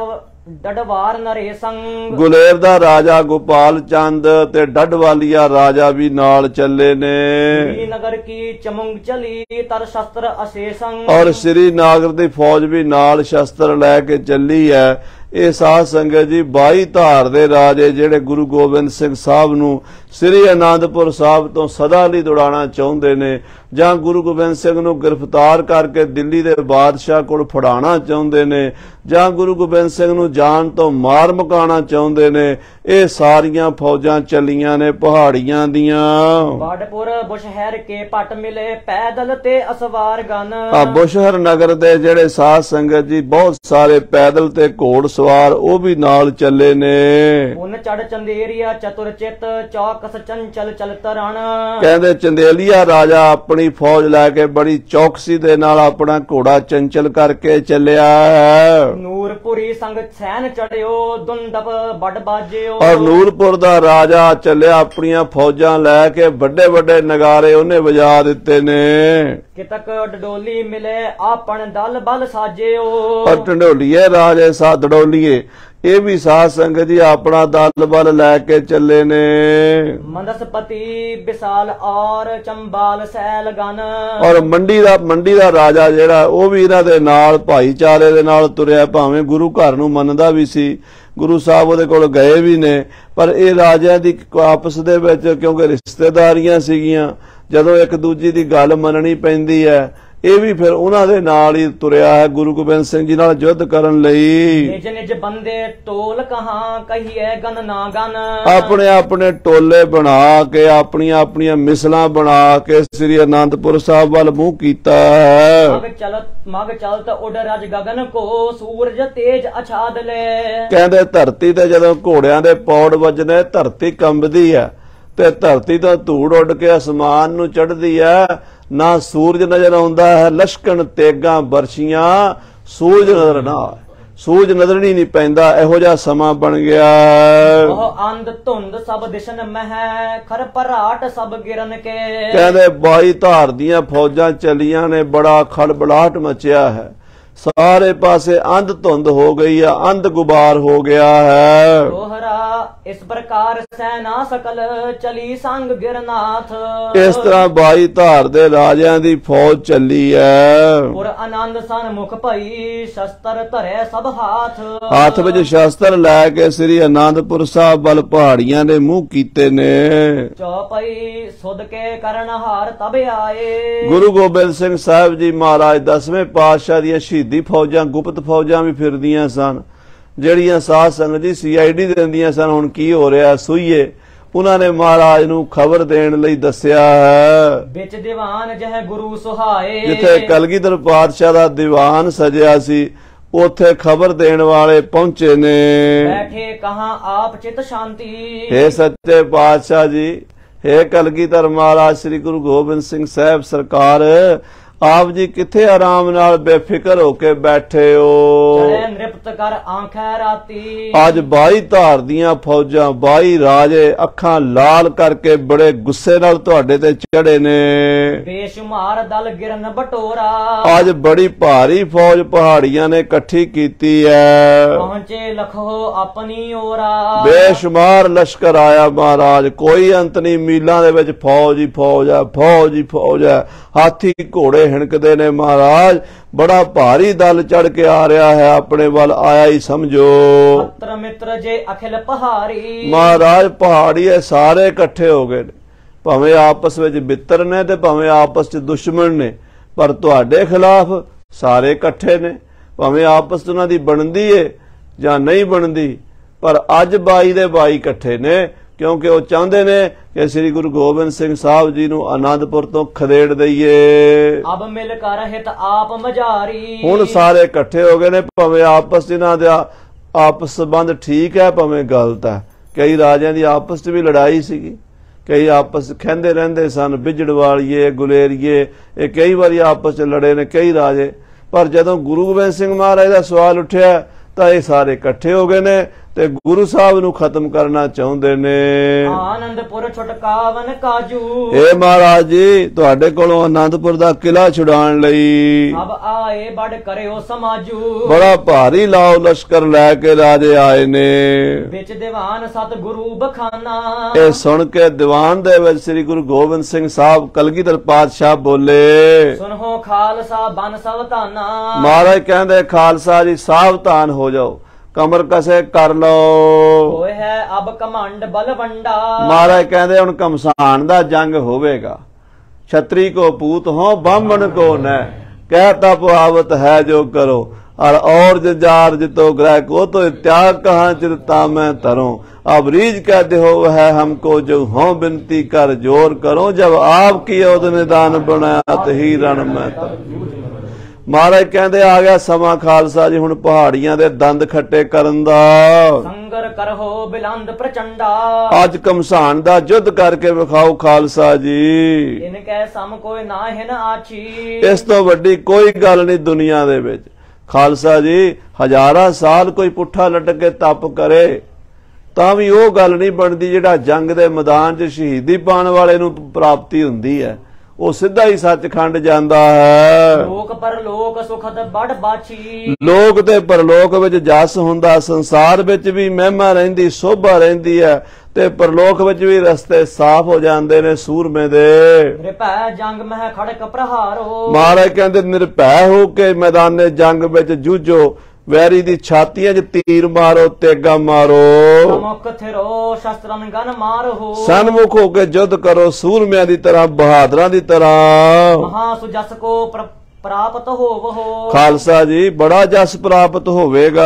[SPEAKER 2] डडवार नरे संग।
[SPEAKER 1] गुलेर दा राजा गोपाल चंद ते डडवालिया राजा भी नाल चले ने।
[SPEAKER 2] श्रीनगर की चमुंग चली तर शस्त्र अशेषंग।
[SPEAKER 1] और श्रीनगर दी फौज भी नाल शस्त्र लैके चली है। ਇਹ ਸਾਧ ਸੰਗਤ ਜੀ ਬਾਈ ਧਾਰ ਦੇ ਰਾਜੇ ਜਿਹੜੇ ਗੁਰੂ ਗੋਬਿੰਦ ਸਿੰਘ ਸਾਹਿਬ ਨੂੰ ਸ੍ਰੀ ਅਨੰਦਪੁਰ ਸਾਹਿਬ ਤੋਂ ਸਦਾ ਲਈ ਦੁੜਾਉਣਾ ਚਾਹੁੰਦੇ ਨੇ, ਜਾਂ ਗੁਰੂ ਗੋਬਿੰਦ ਸਿੰਘ ਨੂੰ ਗ੍ਰਿਫਤਾਰ ਕਰਕੇ ਦਿੱਲੀ ਦੇ ਬਾਦਸ਼ਾਹ ਕੋਲ ਫੜਾਉਣਾ ਚਾਹੁੰਦੇ ਨੇ, ਜਾਂ ਗੁਰੂ ਗੋਬਿੰਦ ਸਿੰਘ ਨੂੰ ਜਾਨ ਤੋਂ ਮਾਰ ਮੁਕਾਉਣਾ ਚਾਹੁੰਦੇ ਨੇ, ਇਹ ਸਾਰੀਆਂ ਫੌਜਾਂ ਚੱਲੀਆਂ ਨੇ ਪਹਾੜੀਆਂ ਦੀਆਂ।
[SPEAKER 2] ਬਾੜਪੁਰ ਬੁਸ਼ਹਿਰ ਕੇ ਪਟ ਮਿਲੇ ਪੈਦਲ ਤੇ ਅਸਵਾਰ ਗਨ।
[SPEAKER 1] ਆ ਬੁਸ਼ਹਿਰ ਨਗਰ ਦੇ ਜਿਹੜੇ ਸਾਧ ਸੰਗਤ ਜੀ ਬਹੁਤ ਸਾਰੇ ਪੈਦਲ ਤੇ ਘੋੜ ਸਵਾਰ ਉਹ ਵੀ ਨਾਲ ਚੱਲੇ ਨੇ।
[SPEAKER 2] ਉਨ ਚੜ ਚੰਦੇਰੀਆ ਚਤੁਰ ਚਿਤ ਚੌਕਸ ਚੰਚਲ ਚਲਤ ਰਣ।
[SPEAKER 1] ਕਹਿੰਦੇ ਚੰਦੇਲੀਆ ਰਾਜਾ ਆਪਣੀ ਫੌਜ ਲੈ ਕੇ ਬੜੀ ਚੌਕਸੀ ਦੇ ਨਾਲ ਆਪਣਾ ਘੋੜਾ ਚੰਚਲ ਕਰਕੇ ਚੱਲਿਆ ਹੈ।
[SPEAKER 2] ਨੂਰਪੁਰੀ ਸੰਗ ਸੈਨ ਚੜਿਓ ਦੁੰਦਬ ਵੱਡ ਬਾਜਿਓ।
[SPEAKER 1] ਔਰ ਨੂਰਪੁਰ ਦਾ ਰਾਜਾ ਚੱਲਿਆ ਆਪਣੀਆਂ ਫੌਜਾਂ ਲੈ ਕੇ, ਵੱਡੇ ਵੱਡੇ ਨਗਾਰੇ ਉਹਨੇ ਵਜਾ ਦਿੱਤੇ ਨੇ।
[SPEAKER 2] ਕਿਤਕ ਡਡੋਲੀ ਮਿਲੇ ਆਪਣ ਦਲ ਬਲ ਸਾਜਿਓ।
[SPEAKER 1] ਔਰ ਢੰਡੋਲੀਏ ਰਾਜੇ ਸਾ ਡਡੋਲੀਏ ਇਹ ਵੀ ਸਾਧ ਸੰਗਤ ਜੀ ਆਪਣਾ ਦਲ ਬਲ ਲੈ ਕੇ ਚੱਲੇ ਨੇ।
[SPEAKER 2] ਮੰਦਸਪਤੀ ਵਿਸਾਲ ਔਰ ਚੰਬਾਲ ਸੈਲ ਗਨ।
[SPEAKER 1] ਔਰ ਮੰਡੀ ਦਾ ਮੰਡੀ ਦਾ ਰਾਜਾ ਜਿਹੜਾ ਉਹ ਵੀ ਇਹਨਾਂ ਦੇ ਨਾਲ ਭਾਈਚਾਰੇ ਦੇ ਨਾਲ ਤੁਰਿਆ, ਭਾਵੇਂ ਗੁਰੂ ਘਰ ਨੂੰ ਮੰਨਦਾ ਵੀ ਸੀ, ਗੁਰੂ ਸਾਹਿਬ ਉਹਦੇ ਕੋਲ ਗਏ ਵੀ ਨੇ, ਪਰ ਇਹ ਰਾਜਿਆਂ ਦੀ ਆਪਸ ਦੇ ਵਿੱਚ ਕਿਉਂਕਿ ਰਿਸ਼ਤੇਦਾਰੀਆਂ ਸੀਗੀਆਂ, ਜਦੋਂ ਇੱਕ ਦੂਜੀ ਦੀ ਗੱਲ ਮੰਨਣੀ ਪੈਂਦੀ ਹੈ, ਇਹ ਵੀ ਫਿਰ ਉਹਨਾਂ ਦੇ ਨਾਲ ਹੀ ਤੁਰਿਆ ਹੈ ਗੁਰੂ ਗੋਬਿੰਦ ਸਿੰਘ ਜੀ ਨਾਲ ਯੁੱਧ ਕਰਨ ਲਈ।
[SPEAKER 2] ਨਿਜ ਨਿਜ ਬੰਦੇ ਟੋਲ ਕਹਾਂ ਕਹੀਏ ਗਨ ਨਾ ਗਨ।
[SPEAKER 1] ਆਪਣੇ ਆਪਣੇ ਟੋਲੇ ਬਣਾ ਕੇ, ਆਪਣੀਆਂ ਆਪਣੀਆਂ ਮਿਸਲਾਂ ਬਣਾ ਕੇ ਸ੍ਰੀ ਅਨੰਦਪੁਰ ਸਾਹਿਬ ਵੱਲ ਮੂੰਹ ਕੀਤਾ ਹੈ।
[SPEAKER 2] ਮਗ ਚਲਤ ਮਗ ਚਲਤ ਉੱਡ ਰਜ ਗਗਨ ਕੋ ਸੂਰਜ ਤੇਜ ਅਛਾਦ ਲੈ।
[SPEAKER 1] ਕਹਿੰਦੇ ਧਰਤੀ ਤੇ ਜਦੋਂ ਘੋੜਿਆਂ ਦੇ ਪੌੜ ਵੱਜਦੇ ਧਰਤੀ ਕੰਬਦੀ ਹੈ ਤੇ ਧਰਤੀ ਤੋਂ ਧੂੜ ਉੱਡ ਕੇ ਅਸਮਾਨ ਨੂੰ ਚੜ੍ਹਦੀ ਹੈ। ਨਾ ਸੂਰਜ ਨਜ਼ਰ ਆਉਂਦਾ ਹੈ, ਲਸ਼ਕਣ ਤੇਗਾਂ ਬਰਸ਼ੀਆਂ ਸੂਰਜ ਨਜ਼ਰ ਨਾ ਆਏ, ਸੂਰਜ ਨਜ਼ਰ ਹੀ ਨਹੀਂ ਪੈਂਦਾ, ਇਹੋ ਜਿਹਾ ਸਮਾਂ ਬਣ ਗਿਆ।
[SPEAKER 2] ਉਹ ਅੰਧ ਧੁੰਦ ਸਭ ਦਿਸ਼ਨ ਮਹਿ ਖਰ ਪਰਾਟ ਸਭ ਗਿਰਨ ਕੇ।
[SPEAKER 1] ਕਹਿੰਦੇ ਬਾਈ ਧਾਰ ਦੀਆਂ ਫੌਜਾਂ ਚੱਲੀਆਂ ਨੇ, ਬੜਾ ਖੜਬੜਾਹਟ ਮਚਿਆ ਹੈ, ਸਾਰੇ ਪਾਸੇ ਅੰਧ ਧੁੰਦ ਹੋ ਗਈ ਆ, ਅੰਧ ਗੁਬਾਰ ਹੋ ਗਿਆ ਹੈ।
[SPEAKER 2] ਦੋਹਰਾ ਇਸ ਪ੍ਰਕਾਰ ਸੈਨਾ ਸਕਲ ਚਲੀ ਸੰਗ ਗਿਰਨਾਥ।
[SPEAKER 1] ਇਸ ਤਰ੍ਹਾਂ ਬਾਈ ਧਾਰ ਦੇ ਰਾਜਿਆਂ ਦੀ ਫੌਜ ਚੱਲੀ ਹੈ।
[SPEAKER 2] ਪੁਰ ਆਨੰਦ ਸਨ ਮੁਖ ਭਈ ਸ਼ਸਤਰ ਧਰੇ ਸਭ ਹਾਥ।
[SPEAKER 1] ਹੱਥ ਵਿੱਚ ਸ਼ਸਤਰ ਲੈ ਕੇ ਸ੍ਰੀ ਅਨੰਦਪੁਰ ਸਾਹਿਬ ਵੱਲ ਪਹਾੜੀਆਂ ਦੇ ਮੂੰਹ ਕੀਤੇ ਨੇ।
[SPEAKER 2] ਚੌਪਈ ਸੁਧ ਕੇ ਕਰਨ ਹਾਰ ਤਬ ਆਏ।
[SPEAKER 1] ਗੁਰੂ ਗੋਬਿੰਦ ਸਿੰਘ ਸਾਹਿਬ ਜੀ ਮਹਾਰਾਜ ਦਸਵੇਂ ਪਾਤਸ਼ਾਹ ਦੀਆਂ ਸ਼ਹੀਦੀ ਫੌਜਾਂ, ਗੁਪਤ ਫੌਜਾਂ ਵੀ ਫਿਰਦੀਆਂ ਸਨ, ਜਿਹੜੀਆਂ ਸਾਧ ਸੰਗਤ ਜੀ ਸੀ ਆਈ ਡੀ ਦਿੰਦੀਆਂ ਸਨ ਹੁਣ ਕੀ ਹੋ ਰਿਹਾ ਸੂਈਏ। उन्होंने महाराज नूं खबर देण लई दस्सिया है।
[SPEAKER 2] बिच दीवान जह गुरु सुहाए,
[SPEAKER 1] जिथे कलगीधर पातशाह दा दीवान सजिया सी उथे खबर देण वाले पहुंचे ने।
[SPEAKER 2] बैठे कहाँ आप चित शांति,
[SPEAKER 1] हे सच्चे पातशाह जी, हे कलगीधर महाराज श्री गुरु गोबिंद सिंह साहब सरकार, आप जी किथे आराम नाल बेफिक्र होके बैठे हो।
[SPEAKER 2] चढ़े नृप्त कर आंखें राती,
[SPEAKER 1] आज बाई धार दियां फौजां बाई राजे अखां लाल करके बड़े गुस्से नाल तुहाडे ते चढ़े ने।
[SPEAKER 2] बेशुमार दल गिरन बटोरा,
[SPEAKER 1] आज बड़ी भारी फौज पहाड़ियां ने इकट्ठी कीती है।
[SPEAKER 2] पहुंचे लखो अपनी ओरा,
[SPEAKER 1] बेशुमार लश्कर आया महाराज, कोई अंत नहीं, मीलां दे विच फौज ही फौज है, फौज ही फौज है। हाथी घोड़े हिणकदे ने महाराज, बड़ा भारी दल चढ़ के आ रहा है, अपने वाल आया ही समझो।
[SPEAKER 2] मित्र मित्र जे अखिल पहाड़ी,
[SPEAKER 1] महाराज पहाड़ी है सारे इकट्ठे हो गए, भावें आपस में मित्र ने ते भावें आपस च दुश्मन ने, पर तुहाडे खिलाफ सारे इकट्ठे ने। भावें आपस उन्हां दी बनदी है जां नहीं बनदी, पर अज बाई दे बाई इकट्ठे ने, क्योंकि वो चाहते ने कि श्री गुरु गोबिंद सिंह साहब जी नूं आनंदपुर तो खदेड़ दईए।
[SPEAKER 2] अब मिलकर हित आप मजारी,
[SPEAKER 1] हुण सारे इकट्ठे हो गए ने, भावें आपस इन्हां दा आपस संबंध ठीक है भावें गलत है। कई राजियां दी आपस च भी लड़ाई सीगी, कई आपस कहंदे रहिंदे सन, बिजड़वालिए गुलेरिए ये कई बारी आपस च लड़े ने कई राजे, पर जदों गुरु गोबिंद सिंह महाराज दा सवाल उठिया तां ये सारे इकट्ठे हो गए ने ते गुरु साहब नूं खत्म करना चाहुंदे ने।
[SPEAKER 2] आनंदपुर छुटकावन काजू,
[SPEAKER 1] ए महाराज जी तुहाडे कोलों आनंदपुर दा किला छुड़ाण लई
[SPEAKER 2] अब आए बड़ करियो समाजू,
[SPEAKER 1] बड़ा भारी लाओ लश्कर लैके राजे आए ने।
[SPEAKER 2] बिच दीवान सत गुरु बखाना,
[SPEAKER 1] ए सुन के दीवान दे विच श्री गुरु गोबिंद सिंह साहब कलगीधर पातशाह बोले,
[SPEAKER 2] सुनहो खालसा बन सावधाना।
[SPEAKER 1] महाराज कहंदे खालसा जी सावधान हो जाओ, कमर कसे कर लो।
[SPEAKER 2] होए है अब कमांड बलवंडा,
[SPEAKER 1] महाराज कहंदे हुण घमसान दा जंग होवेगा। छतरी को पूत हो ब्राह्मण को न, कहता पुआवत है जो करो, और और जजार जितो ग्रह को तो त्याग कहाँ चिरता मैं तरों। अब रीज कहते हो है हमको जो हो बिनती कर जोर करो, जब आपकी ओद निदान बनाया तो ही रण में तरो। महाराज कहंदे आ गया समा खालसा जी हुण पहाड़ियां दे दंद खट्टे करन दा,
[SPEAKER 2] संगर करहो बिलंद प्रचंडा।
[SPEAKER 1] अज घमसान दा युद्ध करके विखाओ खालसा जी,
[SPEAKER 2] इनके सम कोई ना हिन आछी।
[SPEAKER 1] इस तो वड्डी कोई गल नहीं दुनिया दे विच। खालसा जी हजारां साल कोई पुट्ठा लटक के तप करे तां भी ओह गल नहीं बनदी जिहड़ा जंग दे मैदान च शहीदी पाण वाले नूं प्राप्ति हुंदी है, वो सीधा ही सचखंड जांदा है।
[SPEAKER 2] लोक परलोक सुखद बड़ बाछी,
[SPEAKER 1] लोक ते परलोक विच जस हुंदा, संसार विच भी महिमा रहिंदी शोभा रहिंदी है, ते परलोक विच भी रस्ते साफ हो जांदे ने सूरमे दे।
[SPEAKER 2] निरभै जंग मह खड़क प्रहारो,
[SPEAKER 1] महाराज कहंदे निरभै हो के मैदाने जंग विच जूझो, वैरी दी छातियां च तीर मारो तेगा मारो,
[SPEAKER 2] समुख थिरो शस्त्रन गन मारो।
[SPEAKER 1] सन्मुख होके युद्ध करो सूरमियां दी तरह बहादुरां दी तरह।
[SPEAKER 2] महासुजस को प्र, प्राप्त होवहो,
[SPEAKER 1] खालसा जी बड़ा जस प्राप्त होवेगा।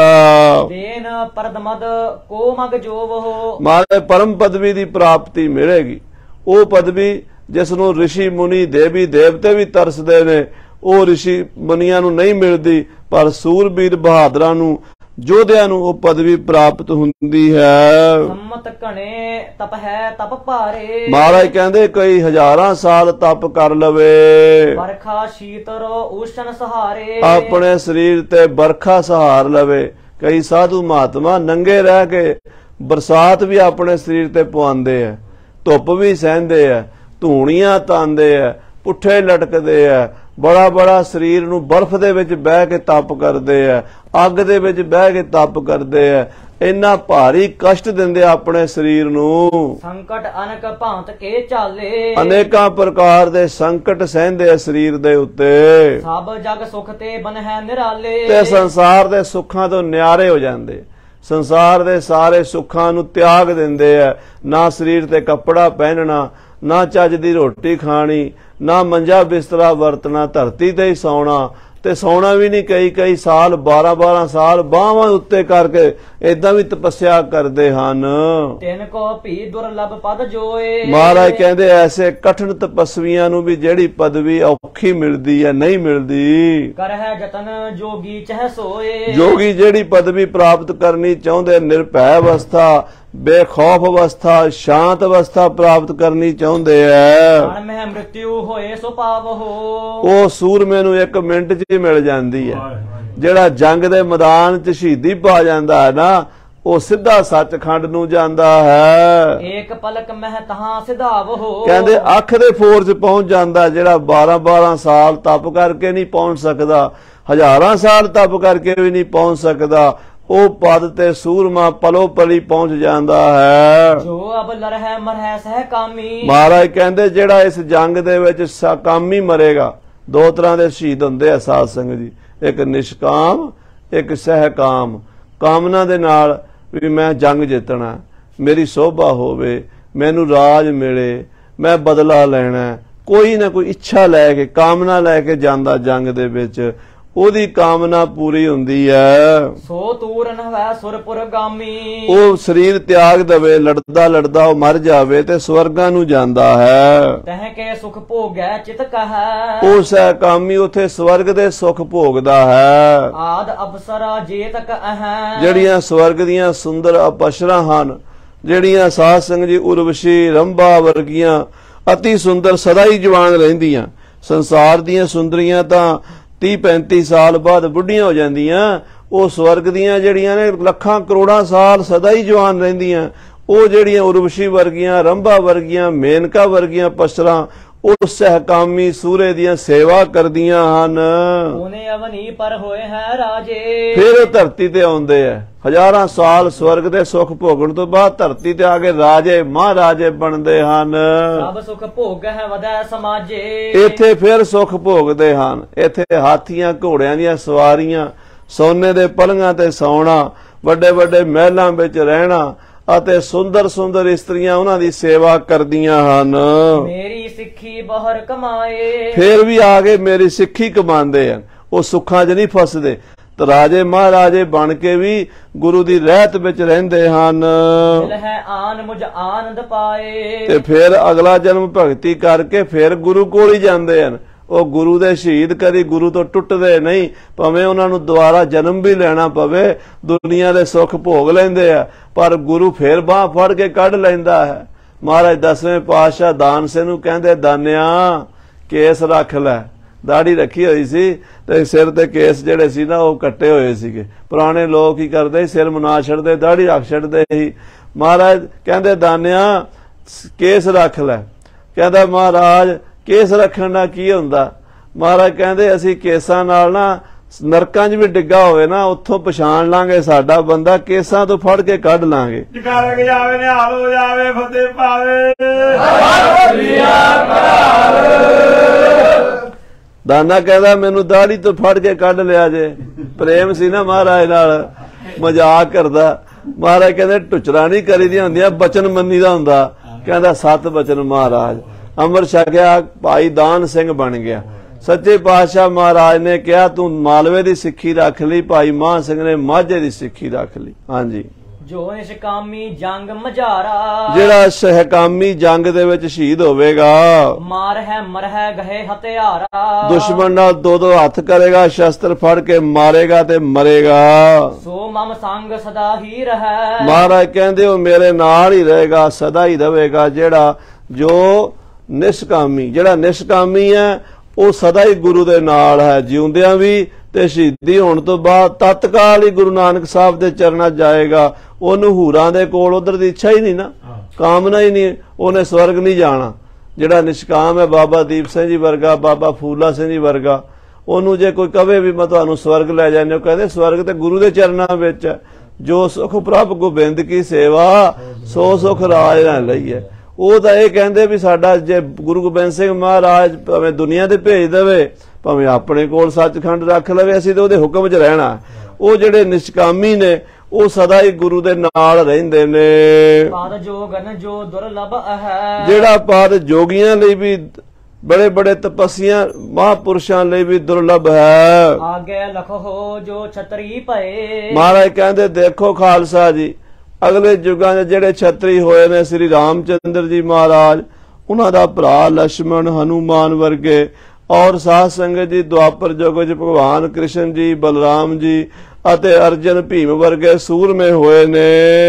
[SPEAKER 2] देन परदमद को मग जोवहो,
[SPEAKER 1] मारे परम पदवी दी प्राप्ति मिलेगी। ਉਹ ਪਦਵੀ ਜਿਸ ਨੂੰ ऋषि मुनि देवी देवते भी तरसदे ने, ਉਹ ऋषि मुनियां ਨੂੰ नहीं मिलदी, पर सूरबीर बहादुरां ਨੂੰ योधियां ਨੂੰ ਉਹ पदवी प्राप्त ਹੁੰਦੀ है।
[SPEAKER 2] सम्मत घणे तप है तप भारे,
[SPEAKER 1] महाराज कहंदे कई हजारां साल तप कर लवे,
[SPEAKER 2] बरखा शीतरो उष्ण सहारे।
[SPEAKER 1] अपने शरीर ते बरखा सहार लवे। कई साधु महात्मा नंगे रह के बरसात भी अपने शरीर ते पवांदे है, धुप भी सहंदे है, धूणियां तांदे है, पुठे लटकदे है, बड़ा बड़ा शरीर नूं बर्फ दे विच बह के तप करदे है, अग दे विच बह के तप करदे है, इन्ना भारी कष्ट दिंदे अपने शरीर नूं।
[SPEAKER 2] संकट अनक भांत के चाले,
[SPEAKER 1] अनेकां प्रकार दे संकट सहंदे है शरीर दे उत्ते।
[SPEAKER 2] सब जग सुख ते बन है निराले,
[SPEAKER 1] ते संसार दे सुखां तो न्यारे हो जांदे, संसार दे सारे सुखां नूं त्याग दिंदे है। ना शरीर ते कपड़ा पहनना, ना चज दी रोटी खानी, ना मंजा बिस्तरा वरतना, धरती ते ही सौना, ਤੇ ਸੌਣਾ ਵੀ ਨਹੀਂ, ਕਈ ਕਈ ਸਾਲ ਬਾਰਾਂ ਬਾਰਾਂ ਸਾਲ ਬਾਹਾਂ ਉੱਤੇ ਕਰਕੇ ਏਦਾਂ ਵੀ ਤਪੱਸਿਆ ਕਰਦੇ ਹਨ।
[SPEAKER 2] ਤਿੰਨ ਕੋ ਭੀ ਦੁਰਲਭ ਪਦ ਜੋਏ।
[SPEAKER 1] ਮਹਾਰਾਜ ਕਹਿੰਦੇ ਐਸੇ ਕਠਿਨ ਤਪਸਵੀਆਂ ਨੂੰ ਵੀ ਜਿਹੜੀ ਪਦਵੀ ਔਖੀ ਮਿਲਦੀ ਹੈ ਨਹੀਂ ਮਿਲਦੀ।
[SPEAKER 2] ਕਰਹਿ ਜਤਨ ਜੋਗੀ ਚਹਿ ਸੋਏ।
[SPEAKER 1] ਜੋਗੀ ਜਿਹੜੀ ਪਦਵੀ ਪ੍ਰਾਪਤ ਕਰਨੀ ਚਾਹੁੰਦੇ, ਨਿਰਭੈ ਅਵਸਥਾ, ਬੇਖੌਫ ਅਵਸਥਾ, ਸ਼ਾਂਤ ਅਵਸਥਾ ਪ੍ਰਾਪਤ ਕਰਨੀ ਚਾਹੁੰਦੇ ਐ,
[SPEAKER 2] ਮਨ ਮਹਿ ਮ੍ਰਿਤਿਉ ਹੋਏ ਸੋ ਪਾਵਹੁ।
[SPEAKER 1] ਉਹ ਸੂਰਮੇ ਨੂੰ ਇੱਕ ਮਿੰਟ 'ਚ ਹੀ ਮਿਲ ਜਾਂਦੀ ਹੈ। ਜਿਹੜਾ ਜੰਗ ਦੇ ਮੈਦਾਨ 'ਚ ਸ਼ਹੀਦੀ ਪਾ ਜਾਂਦਾ ਹੈ ਨਾ, ਉਹ ਸਿੱਧਾ ਸੱਚਖੰਡ ਨੂੰ ਜਾਂਦਾ ਹੈ।
[SPEAKER 2] ਏਕ ਪਲਕ ਮਹਿ ਤਹਾਂ ਸਿਧਾਵਹੁ।
[SPEAKER 1] ਕਹਿੰਦੇ ਅੱਖ ਦੇ ਫੋਰ 'ਚ ਪਹੁੰਚ ਜਾਂਦਾ। ਜਿਹੜਾ ਬਾਰਾਂ ਬਾਰਾਂ ਸਾਲ ਤਪ ਕਰਕੇ ਨਹੀਂ ਪਹੁੰਚ ਸਕਦਾ, ਹਜ਼ਾਰਾਂ ਸਾਲ ਤਪ ਕਰਕੇ ਵੀ ਨਹੀਂ ਪਹੁੰਚ ਸਕਦਾ, ਉਹ ਪਦ ਤੇ ਸੂਰਮਾ ਪਲੋ ਪਲੀ ਪਹੁੰਚ ਜਾਂਦਾ ਹੈ।
[SPEAKER 2] ਜੋ ਅਬ ਲਰਹਿ ਮਰਹਿ ਸਹਿ ਕਾਮੀ।
[SPEAKER 1] ਮਹਾਰਾਜ ਕਹਿੰਦੇ ਜਿਹੜਾ ਇਸ ਜੰਗ ਦੇ ਵਿੱਚ ਕਾਮੀ ਮਰੇਗਾ, ਦੋ ਤਰ੍ਹਾਂ ਦੇ ਸ਼ਹੀਦ ਹੁੰਦੇ ਆ ਸਾਧ ਸੰਗਤ ਜੀ, ਇੱਕ ਨਿਸ਼ਕਾਮ, ਇੱਕ ਸਹਿਕਾਮ। ਕਾਮਨਾ ਦੇ ਨਾਲ ਵੀ ਮੈਂ ਜੰਗ ਜਿੱਤਣਾ, ਮੇਰੀ ਸੋਭਾ ਹੋਵੇ, ਮੈਨੂੰ ਰਾਜ ਮਿਲੇ, ਮੈਂ ਬਦਲਾ ਲੈਣਾ, ਕੋਈ ਨਾ ਕੋਈ ਇੱਛਾ ਲੈ ਕੇ, ਕਾਮਨਾ ਲੈ ਕੇ ਜਾਂਦਾ ਜੰਗ ਦੇ ਵਿੱਚ, ਉਹਦੀ ਕਾਮਨਾ ਪੂਰੀ ਹੁੰਦੀ ਹੈ।
[SPEAKER 2] ਸੋ ਤੂਰਨ ਹੈ ਸੁਰਪੁਰ ਗਾਮੀ।
[SPEAKER 1] ਉਹ ਸਰੀਰ ਤਿਆਗ ਦਵੇ, ਲੜਦਾ ਲੜਦਾ ਉਹ ਮਰ ਜਾਵੇ ਤੇ ਸਵਰਗਾਂ ਨੂੰ ਜਾਂਦਾ ਹੈ।
[SPEAKER 2] ਤਹਿ ਕੇ ਸੁਖ ਭੋਗੈ ਚਿਤ ਕਹੈ।
[SPEAKER 1] ਉਹ ਸਹਿ ਕਾਮੀ ਉਥੇ ਸਵਰਗ ਦੇ ਸੁਖ ਭੋਗਦਾ ਹੈ।
[SPEAKER 2] ਆਦ ਅਬਸਰਾ ਜੇ ਤਕ ਅਹੈ।
[SPEAKER 1] ਜਿਹੜੀਆਂ ਸਵਰਗ ਦੀਆਂ ਸੁੰਦਰ ਅਪਸਰਾਂ ਹਨ, ਜਿਹੜੀਆਂ ਸਾਧ ਸੰਗਤ ਜੀ ਉਰਵਸ਼ੀ, ਰੰਭਾ ਵਰਗੀਆਂ ਅਤੀ ਸੁੰਦਰ ਸਦਾ ਹੀ ਜਵਾਨ ਰਹਿੰਦੀਆਂ। ਸੰਸਾਰ ਦੀਆਂ ਸੁੰਦਰੀਆਂ ਤਾਂ तीह पैंती साल बाद बुढ़िया हो जांदियां, ਉਹ ਸਵਰਗ ਦੀਆਂ ਜਿਹੜੀਆਂ ਨੇ ਲੱਖਾਂ ਕਰੋੜਾਂ ਸਾਲ ਸਦਾ ਹੀ ਜਵਾਨ ਰਹਿੰਦੀਆਂ। ਉਹ ਜਿਹੜੀਆਂ ਉਰਵਸ਼ੀ ਵਰਗੀਆਂ, ਰੰਭਾ ਵਰਗੀਆਂ, ਮੇਨਕਾ ਵਰਗੀਆਂ ਪਸਰਾਂ ਉਹ ਸਹਿਕਾਮੀ ਸੂਰੇ ਦੀਆਂ ਸੇਵਾ ਕਰਦੀਆਂ ਹਨ।
[SPEAKER 2] ਉਹਨੇ ਅਵਨੀ ਪਰ ਹੋਏ ਹੈ ਰਾਜੇ।
[SPEAKER 1] ਫਿਰ ਉਹ ਧਰਤੀ ਤੇ ਆਉਂਦੇ ਆ, ਹਜ਼ਾਰਾਂ ਸਾਲ ਸਵਰਗ ਦੇ ਸੁੱਖ ਭੋਗਣ ਤੋਂ ਬਾਅਦ ਧਰਤੀ ਤੇ ਆ ਕੇ ਰਾਜੇ ਮਹਾਰਾਜੇ ਬਣਦੇ ਹਨ।
[SPEAKER 2] ਸਭ ਸੁਖ ਭੋਗ ਹੈ ਵਧੈ ਸਮਾਜੇ।
[SPEAKER 1] ਇੱਥੇ ਫਿਰ ਸੁੱਖ ਭੋਗਦੇ ਹਨ। ਇੱਥੇ ਹਾਥੀਆਂ ਘੋੜਿਆਂ ਦੀਆਂ ਸਵਾਰੀਆਂ, ਸੋਨੇ ਦੇ ਪਲੰਘਾਂ ਤੇ ਸੌਣਾ, ਵੱਡੇ ਵੱਡੇ ਮਹਿਲਾਂ ਵਿੱਚ ਰਹਿਣਾ ਅਤੇ ਸੁੰਦਰ ਸੁੰਦਰ ਇਸਤਰੀਆਂ ਉਹਨਾਂ ਦੀ ਸੇਵਾ ਕਰਦੀਆਂ ਹਨ।
[SPEAKER 2] ਮੇਰੀ ਸਿੱਖੀ ਬਹਰ ਕਮਾਏ।
[SPEAKER 1] ਫਿਰ ਵੀ ਆ ਕੇ ਮੇਰੀ ਸਿੱਖੀ ਕਮਾਉਂਦੇ ਹਨ। ਉਹ ਸੁੱਖਾਂ 'ਚ ਨਹੀਂ ਫਸਦੇ ਤੇ ਰਾਜੇ ਮਹਾਰਾਜੇ ਬਣ ਕੇ ਵੀ ਗੁਰੂ ਦੀ ਰਹਿਤ ਵਿੱਚ ਰਹਿੰਦੇ ਹਨ।
[SPEAKER 2] ਦਿਲ ਹੈ ਆਨ ਮੁਝ ਆਨੰਦ ਪਾਏ।
[SPEAKER 1] ਤੇ ਫਿਰ ਅਗਲਾ ਜਨਮ ਭਗਤੀ ਕਰਕੇ ਫਿਰ ਗੁਰੂ ਕੋਲ ਹੀ ਜਾਂਦੇ ਹਨ। ਉਹ ਗੁਰੂ ਦੇ ਸ਼ਹੀਦ ਕਦੀ ਗੁਰੂ ਤੋਂ ਟੁੱਟਦੇ ਨਹੀਂ, ਭਾਵੇਂ ਉਹਨਾਂ ਨੂੰ ਦੁਬਾਰਾ ਜਨਮ ਵੀ ਲੈਣਾ ਪਵੇ, ਦੁਨੀਆ ਦੇ ਸੁੱਖ ਭੋਗ ਲੈਂਦੇ ਆ, ਪਰ ਗੁਰੂ ਫੇਰ ਬਾਹ ਫੜ ਕੇ ਕੱਢ ਲੈਂਦਾ ਹੈ। ਮਹਾਰਾਜ ਦਸਵੇਂ ਪਾਤਸ਼ਾਹ ਦਾਨ ਸਿੰਘ ਨੂੰ ਕਹਿੰਦੇ, ਦਾਨਿਆ ਕੇਸ ਰੱਖ ਲੈ। ਦਾੜੀ ਰੱਖੀ ਹੋਈ ਸੀ ਤੇ ਸਿਰ ਤੇ ਕੇਸ ਜਿਹੜੇ ਸੀ ਨਾ ਉਹ ਕੱਟੇ ਹੋਏ ਸੀਗੇ। ਪੁਰਾਣੇ ਲੋਕ ਕੀ ਕਰਦੇ, ਸਿਰ ਮੁਨਾ ਛੱਡਦੇ, ਦਾੜੀ ਰੱਖ ਛੱਡਦੇ ਸੀ। ਮਹਾਰਾਜ ਕਹਿੰਦੇ ਦਾਨਿਆ ਕੇਸ ਰੱਖ ਲੈ। ਕਹਿੰਦਾ ਮਹਾਰਾਜ ਕੇਸ ਰੱਖਣ ਨਾਲ ਕੀ ਹੁੰਦਾ? ਮਹਾਰਾਜ ਕਹਿੰਦੇ ਅਸੀਂ ਕੇਸਾਂ ਨਾਲ ਨਾ ਨਰਕਾਂ 'ਚ ਵੀ ਡਿੱਗਾ ਹੋਵੇ ਨਾ, ਉੱਥੋਂ ਪਛਾਣ ਲਾਂਗੇ ਸਾਡਾ ਬੰਦਾ, ਕੇਸਾਂ ਤੋਂ ਫੜ ਕੇ ਕੱਢ ਲਾਂਗੇ।
[SPEAKER 3] ਕਰ ਜਾਵੇ ਨਿਹਾਲ ਹੋ ਜਾਵੇ, ਫਤਿਹ ਪਾਵੇ।
[SPEAKER 1] ਦਾਨਾ ਕਹਿੰਦਾ ਮੈਨੂੰ ਦਾੜੀ ਤੋਂ ਫੜ ਕੇ ਕੱਢ ਲਿਆ ਜੇ। ਪ੍ਰੇਮ ਸੀ ਨਾ ਮਹਾਰਾਜ ਨਾਲ, ਮਜ਼ਾਕ ਕਰਦਾ। ਮਹਾਰਾਜ ਕਹਿੰਦੇ ਟੁਚਰਾ ਨਹੀਂ ਕਰੀਦੀਆਂ ਹੁੰਦੀਆਂ, ਬਚਨ ਮੰਨੀ ਦਾ ਹੁੰਦਾ। ਕਹਿੰਦਾ ਸੱਤ ਬਚਨ ਮਹਾਰਾਜ। ਅੰਮ੍ਰਿਤ ਛਕਿਆ, ਭਾਈ ਦਾਨ ਸਿੰਘ ਬਣ ਗਿਆ। ਸੱਚੇ ਪਾਤਸ਼ਾਹ ਮਹਾਰਾਜ ਨੇ ਕਿਹਾ ਤੂੰ ਮਾਲਵੇ ਦੀ ਸਿੱਖੀ ਰੱਖ ਲਈ, ਭਾਈ ਮਾਨ ਸਿੰਘ ਨੇ ਮਾਝੇ ਦੀ ਸਿੱਖੀ ਰੱਖ ਲਈ। ਹਾਂਜੀ,
[SPEAKER 2] ਜੋ ਨਿਸ਼ਕਾਮੀ ਜੰਗ ਮਝਾਰਾ।
[SPEAKER 1] ਜਿਹੜਾ ਸਹਿਕਾਮੀ ਜੰਗ ਦੇ ਵਿੱਚ ਸ਼ਹੀਦ ਹੋਵੇਗਾ,
[SPEAKER 2] ਮਾਰ ਹੈ ਮਰ ਹੈ ਗਏ ਹਥਿਆਰਾ।
[SPEAKER 1] ਦੁਸ਼ਮਣ ਨਾਲ ਦੋ ਦੋ ਹੱਥ ਕਰੇਗਾ, ਸ਼ਸਤਰ ਫੜ ਕੇ ਮਾਰੇਗਾ ਤੇ ਮਰੇਗਾ।
[SPEAKER 2] ਸੋ ਮਮ ਸੰਗ ਸਦਾ ਹੀ ਰਹੈ।
[SPEAKER 1] ਮਹਾਰਾਜ ਕਹਿੰਦੇ ਉਹ ਮੇਰੇ ਨਾਲ ਹੀ ਰਹੇਗਾ, ਸਦਾ ਹੀ ਰਹੇਗਾ। ਜਿਹੜਾ ਜੋ ਨਿਸ਼ਕਾਮੀ, ਜਿਹੜਾ ਨਿਸ਼ਕਾਮੀ ਹੈ ਉਹ ਸਦਾ ਹੀ ਗੁਰੂ ਦੇ ਨਾਲ ਹੈ, ਜਿਉਂਦਿਆਂ ਵੀ ਤੇ ਸ਼ਹੀਦੀ ਹੋਣ ਤੋਂ ਬਾਅਦ ਤਤਕਾਲ ਹੀ ਗੁਰੂ ਨਾਨਕ ਸਾਹਿਬ ਦੇ ਚਰਨਾਂ ਜਾਏਗਾ। ਉਹਨੂੰ ਹੂਰਾਂ ਦੇ ਕੋਲ ਉਧਰ ਦੀ ਇੱਛਾ ਹੀ ਨਹੀਂ ਨਾ, ਕਾਮਨਾ ਹੀ ਨਹੀਂ, ਉਹਨੇ ਸਵਰਗ ਨਹੀਂ ਜਾਣਾ। ਜਿਹੜਾ ਨਿਸ਼ਕਾਮ ਹੈ, ਬਾਬਾ ਦੀਪ ਸਿੰਘ ਜੀ ਵਰਗਾ, ਬਾਬਾ ਫੂਲਾ ਸਿੰਘ ਜੀ ਵਰਗਾ, ਉਹਨੂੰ ਜੇ ਕੋਈ ਕਵੇ ਵੀ ਮੈਂ ਤੁਹਾਨੂੰ ਸਵਰਗ ਲੈ ਜਾਂਦੇ, ਉਹ ਕਹਿੰਦੇ ਸਵਰਗ ਤੇ ਗੁਰੂ ਦੇ ਚਰਨਾਂ ਵਿੱਚ ਹੈ। ਜੋ ਸੁਖ ਪ੍ਰਭ ਗੋਬਿੰਦ ਕੀ ਸੇਵਾ, ਸੋ ਸੁਖ ਰਾਜ ਨਾ ਲਈਏ। ਉਹ ਤਾਂ ਇਹ ਕਹਿੰਦੇ ਵੀ ਸਾਡਾ ਜੇ ਗੁਰੂ ਗੋਬਿੰਦ ਸਿੰਘ ਮਹਾਰਾਜ ਭਾਵੇਂ ਦੁਨੀਆ ਤੇ ਭੇਜ ਦੇਵੇ, ਭਾਵੇਂ ਆਪਣੇ ਕੋਲ ਸੱਚਖੰਡ ਰੱਖ ਲਵੇ, ਅਸੀਂ ਤਾਂ ਉਹਦੇ ਹੁਕਮ 'ਚ ਰਹਿਣਾ। ਉਹ ਜਿਹੜੇ ਨਿਸ਼ਕਾਮੀ ਨੇ ਉਹ ਸਦਾ ਹੀ ਗੁਰੂ ਦੇ ਨਾਲ ਰਹਿੰਦੇ ਨੇ।
[SPEAKER 2] ਪਦ ਜੋਗਨ ਜੋ ਦੁਰਲਭ ਹੈ।
[SPEAKER 1] ਜਿਹੜਾ ਪਦ ਜੋਗੀਆਂ ਲਈ ਵੀ बड़े बड़े तपस्या महापुरुषों ਲਈ भी दुर्लभ है।
[SPEAKER 2] आगे लखो जो छतरी पए।
[SPEAKER 1] महाराज कहते देखो खालसा जी अगले युगां ਦੇ ਜਿਹੜੇ ਛਤਰੀ ਹੋਏ ਨੇ श्री रामचंद्र जी महाराज ਉਹਨਾਂ ਦਾ ਭਰਾ लक्ष्मण हनुमान वर्गे और साध संगत जी द्वापर युग च भगवान कृष्ण जी बलराम जी ਅਤੇ अर्जुन भीम वर्गे सूरमे होए ने।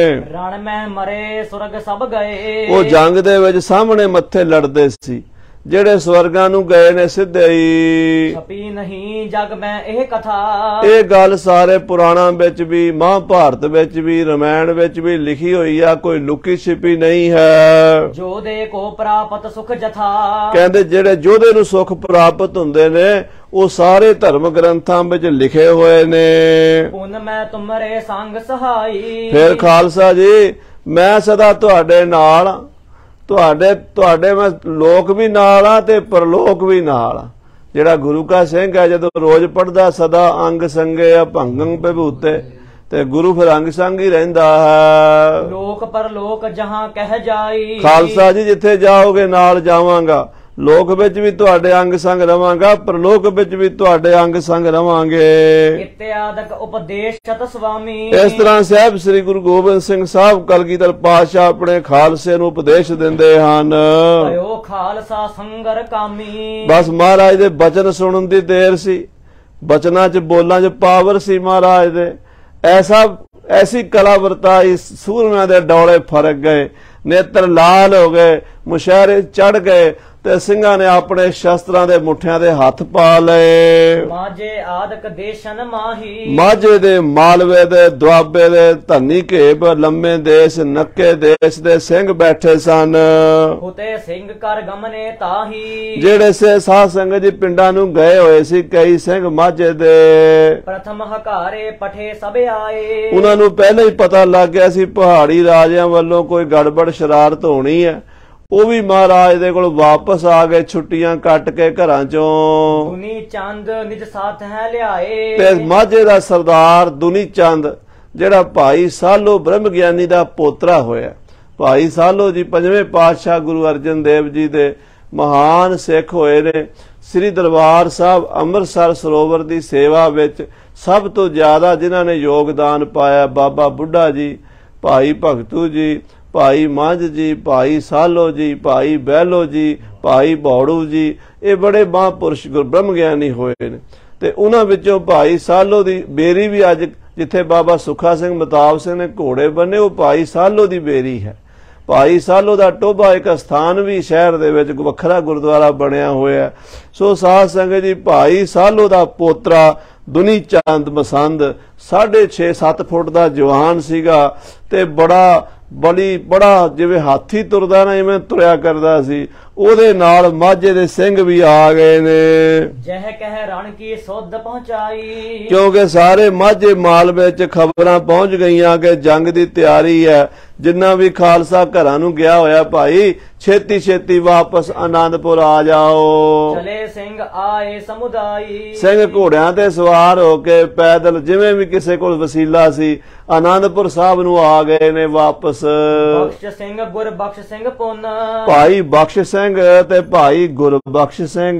[SPEAKER 2] रण में मरे स्वर्ग सब गए।
[SPEAKER 1] ਉਹ ਜੰਗ ਦੇ ਵਿੱਚ ਸਾਹਮਣੇ ਮੱਥੇ ਲੜਦੇ ਸੀ ਜਿਹੜੇ ਸਵਰਗਾਂ ਨੂੰ ਗਏ ਨੇ ਸਿੱਧੇ ਹੀ।
[SPEAKER 2] ਛਪੀ ਨਹੀਂ ਜਗ ਮੈਂ ਇਹ ਕਥਾ।
[SPEAKER 1] ਇਹ ਗੱਲ ਸਾਰੇ ਪੁਰਾਣਾਂ ਵਿੱਚ ਵੀ ਮਹਾਭਾਰਤ ਵਿੱਚ ਵੀ ਰਾਮਾਇਣ ਵਿੱਚ ਵੀ ਲਿਖੀ ਹੋਈ ਆ ਕੋਈ ਲੁਕੀ ਛਿਪੀ ਨਹੀਂ ਹੈ।
[SPEAKER 2] ਜੋਦੇ ਕੋ ਪ੍ਰਾਪਤ ਸੁਖ ਜਥਾ।
[SPEAKER 1] ਕਹਿੰਦੇ ਜਿਹੜੇ ਜੋਧੇ ਨੂੰ ਸੁਖ ਪ੍ਰਾਪਤ ਹੁੰਦੇ ਨੇ ਉਹ ਸਾਰੇ ਧਰਮ ਗ੍ਰੰਥਾਂ ਵਿੱਚ ਲਿਖੇ ਹੋਏ ਨੇ।
[SPEAKER 2] ਪੁਨ ਮੈਂ ਤੁਮਰੇ ਸੰਗ ਸਹਾਈ।
[SPEAKER 1] ਫਿਰ ਖਾਲਸਾ ਜੀ ਮੈਂ ਸਦਾ ਤੁਹਾਡੇ ਨਾਲ ਤੁਹਾਡੇ ਤੁਹਾਡੇ ਮੈਂ ਲੋਕ ਵੀ ਨਾਲ ਆ ਤੇ ਪਰਲੋਕ ਵੀ ਨਾਲ ਆ। ਜਿਹੜਾ ਗੁਰੂ ਕਾ ਸਿੰਘ ਹੈ ਜਦੋਂ ਰੋਜ਼ ਪੜਦਾ ਸਦਾ ਅੰਗ ਸੰਗੇ ਭੰਗੰ ਵਿਭੂਤੇ ਤੇ ਗੁਰੂ ਫਿਰ ਅੰਗ ਸੰਗ ਹੀ ਰਹਿੰਦਾ ਹੈ।
[SPEAKER 2] ਲੋਕ ਪਰਲੋਕ ਜਹਾਂ ਕਹਿ ਜਾਈ।
[SPEAKER 1] ਖਾਲਸਾ ਜੀ ਜਿੱਥੇ ਜਾਓਗੇ ਨਾਲ ਜਾਵਾਂਗਾ ਲੋਕ ਵਿੱਚ ਵੀ ਤੁਹਾਡੇ ਅੰਗ ਸੰਗ ਰਵਾਂਗਾ ਪਰਲੋਕ ਵਿੱਚ ਵੀ ਤੁਹਾਡੇ ਅੰਗ ਸੰਗ ਰਵਾਂਗੇ।
[SPEAKER 2] ਇਤਿਆਦਿਕ ਉਪਦੇਸ਼ ਸਤ ਸੁਆਮੀ।
[SPEAKER 1] ਇਸ ਤਰ੍ਹਾਂ ਸਾਹਿਬ ਸ੍ਰੀ ਗੁਰੂ ਗੋਬਿੰਦ ਸਿੰਘ ਸਾਹਿਬ ਕਲਗੀਧਰ ਪਾਤਸ਼ਾਹ ਆਪਣੇ ਖਾਲਸੇ ਨੂੰ ਉਪਦੇਸ਼ ਦਿੰਦੇ ਹਨ।
[SPEAKER 2] ਭਇਓ ਖਾਲਸਾ ਸੰਗਰ ਕਾਮੀ।
[SPEAKER 1] ਬਸ ਮਹਾਰਾਜ ਦੇ ਬਚਨ ਸੁਣਨ ਦੀ ਦੇਰ ਸੀ ਬਚਨਾਂ 'ਚ ਬੋਲਾਂ 'ਚ ਪਾਵਰ ਸੀ ਮਹਾਰਾਜ ਦੇ। ਐਸਾ ਐਸੀ ਕਲਾ ਵਰਤਾਈ ਸੂਰਮਿਆਂ ਦੇ ਡੋਲੇ ਫਰਕ ਗਏ ਨੇਤਰ ਲਾਲ ਹੋ ਗਏ ਮੁਸ਼ਹਿਰੇ ਚੜ ਗਏ ਤੇ ਸਿੰਘਾਂ ਨੇ ਆਪਣੇ ਸ਼ਸਤਰਾਂ ਦੇ ਮੁੱਠਿਆਂ ਦੇ ਹੱਥ ਪਾ ਲਏ।
[SPEAKER 2] ਮਾਝੇ ਆਦਿਕ ਦੇਸ਼ਨ ਮਾਹੀ।
[SPEAKER 1] ਮਾਝੇ ਦੇ ਮਾਲਵੇ ਦੇ ਦੁਆਬੇ ਦੇ ਧੰਨੀ ਘੇਬ ਲੰਮੇ ਦੇਸ਼ ਨੱਕੇ ਦੇਸ਼ ਦੇ ਸਿੰਘ ਬੈਠੇ ਸਨ।
[SPEAKER 2] ਉਤੇ ਸਿੰਘ ਕਰ ਗਮਨੇ ਤਾਹੀ। ਜਿਹੜੇ
[SPEAKER 1] ਸੇ ਸਾਧ ਸੰਗਤ ਜੀ ਪਿੰਡਾਂ ਨੂੰ ਗਏ ਹੋਏ ਸੀ ਕਈ ਸਿੰਘ ਮਾਝੇ ਦੇ।
[SPEAKER 2] ਪ੍ਰਥਮ ਹਕਾਰੇ ਪਠੇ ਸਭ ਆਏ।
[SPEAKER 1] ਉਹਨਾਂ ਨੂੰ ਪਹਿਲਾਂ ਹੀ ਪਤਾ ਲੱਗ ਗਿਆ ਸੀ ਪਹਾੜੀ ਰਾਜਿਆਂ ਵੱਲੋਂ ਕੋਈ ਗੜਬੜ ਸ਼ਰਾਰਤ ਹੋਣੀ ਹੈ। ਉਹ ਵੀ ਮਹਾਰਾਜ ਦੇ ਕੋਲ ਵਾਪਸ ਆ ਗਏ ਛੁੱਟੀਆਂ ਕੱਟ ਕੇ ਘਰਾਂ ਚੋਂ।
[SPEAKER 2] ਦੁਨੀ ਚੰਦ ਨਿਜ ਸਾਥ ਹੈ ਲਿਆਏ।
[SPEAKER 1] ਤੇ ਮਾਝੇ ਦਾ ਸਰਦਾਰ ਦੁਨੀ ਚੰਦ ਜਿਹੜਾ ਭਾਈ ਸਾਲੋ ਬ੍ਰਹਮ ਗਿਆਨੀ ਦਾ ਪੋਤਰਾ ਹੋਇਆ। ਭਾਈ ਸਾਲੋ ਜੀ ਪੰਜਵੇਂ ਪਾਤਸ਼ਾਹ ਗੁਰੂ ਅਰਜਨ ਦੇਵ ਜੀ ਦੇ ਮਹਾਨ ਸਿੱਖ ਹੋਏ ਨੇ। ਸ੍ਰੀ ਦਰਬਾਰ ਸਾਹਿਬ ਅੰਮ੍ਰਿਤਸਰ ਸਰੋਵਰ ਦੀ ਸੇਵਾ ਵਿੱਚ ਸਭ ਤੋਂ ਜ਼ਿਆਦਾ ਜਿਨ੍ਹਾਂ ਨੇ ਯੋਗਦਾਨ ਪਾਇਆ ਬਾਬਾ ਬੁੱਢਾ ਜੀ ਭਾਈ ਭਗਤੂ ਜੀ ਭਾਈ ਮੰਝ ਜੀ ਭਾਈ ਸਾਲੋ ਜੀ ਭਾਈ ਬਹਿਲੋ ਜੀ ਭਾਈ ਬੌੜੂ ਜੀ ਇਹ ਬੜੇ ਮਹਾਂਪੁਰਸ਼ ਗੁਰ ਬ੍ਰਹਮ ਗਿਆਨੀ ਹੋਏ ਨੇ। ਤੇ ਉਹਨਾਂ ਵਿੱਚੋਂ ਭਾਈ ਸਾਲੋ ਦੀ ਬੇਰੀ ਵੀ ਅੱਜ ਜਿੱਥੇ ਬਾਬਾ ਸੁੱਖਾ ਸਿੰਘ ਮਤਾਬ ਸਿੰਘ ਨੇ ਘੋੜੇ ਬੰਨੇ ਉਹ ਭਾਈ ਸਾਲੋ ਦੀ ਬੇਰੀ ਹੈ। ਭਾਈ ਸਾਲੋ ਦਾ ਟੋਭਾ ਇੱਕ ਸਥਾਨ ਵੀ ਸ਼ਹਿਰ ਦੇ ਵਿੱਚ ਵੱਖਰਾ ਗੁਰਦੁਆਰਾ ਬਣਿਆ ਹੋਇਆ। ਸੋ ਸਾਧ ਸੰਗਤ ਜੀ ਭਾਈ ਸਾਲੋ ਦਾ ਪੋਤਰਾ ਦੁਨੀ ਚੰਦ ਮਸੰਦ ਸਾਢੇ ਛੇ ਸੱਤ ਫੁੱਟ ਦਾ ਜਵਾਨ ਸੀਗਾ ਤੇ ਬੜਾ ਬੜੀ ਬੜਾ ਜਿਵੇਂ ਹਾਥੀ ਤੁਰਦਾ ਨਾ ਇਵੇਂ ਤੁਰਿਆ ਕਰਦਾ ਸੀ। ਉਹਦੇ ਨਾਲ ਮਾਝੇ ਦੇ ਸਿੰਘ ਵੀ ਆ ਗਏ ਨੇ।
[SPEAKER 2] ਜਹ ਕਹਿ ਰਣ ਕੀ ਸੁਧ ਪਹੁੰਚਾਈ।
[SPEAKER 1] ਕਿਉਂਕਿ ਸਾਰੇ ਮਾਝੇ ਮਾਲਵੇ ਚ ਖਬਰਾਂ ਪਹੁੰਚ ਗਈਆਂ ਕਿ ਜੰਗ ਦੀ ਤਿਆਰੀ ਹੈ। ਜਿੰਨਾ ਵੀ ਖਾਲਸਾ ਘਰਾਂ ਨੂੰ ਗਿਆ ਹੋਇਆ ਭਾਈ ਛੇਤੀ ਛੇਤੀ ਵਾਪਸ ਆਨੰਦਪੁਰ ਆ ਜਾਓ।
[SPEAKER 2] ਚਲੇ ਸਿੰਘ ਆਏ ਸਮੁਦਾਈ।
[SPEAKER 1] ਸਿੰਘ ਘੋੜਿਆਂ ਤੇ ਸਵਾਰ ਹੋ ਕੇ ਪੈਦਲ ਜਿਵੇਂ ਵੀ ਕਿਸੇ ਕੋਲ ਵਸੀਲਾ ਸੀ ਆਨੰਦਪੁਰ ਸਾਹਿਬ ਨੂੰ ਆ ਗਏ ਨੇ ਵਾਪਸ।
[SPEAKER 2] ਬਖਸ਼ ਸਿੰਘ ਗੁਰਬਖਸ਼ ਸਿੰਘ ਪੁੰਨ।
[SPEAKER 1] ਭਾਈ ਬਖਸ਼ ਸਿੰਘ ਤੇ ਭਾਈ ਗੁਰਬਖਸ਼ ਸਿੰਘ।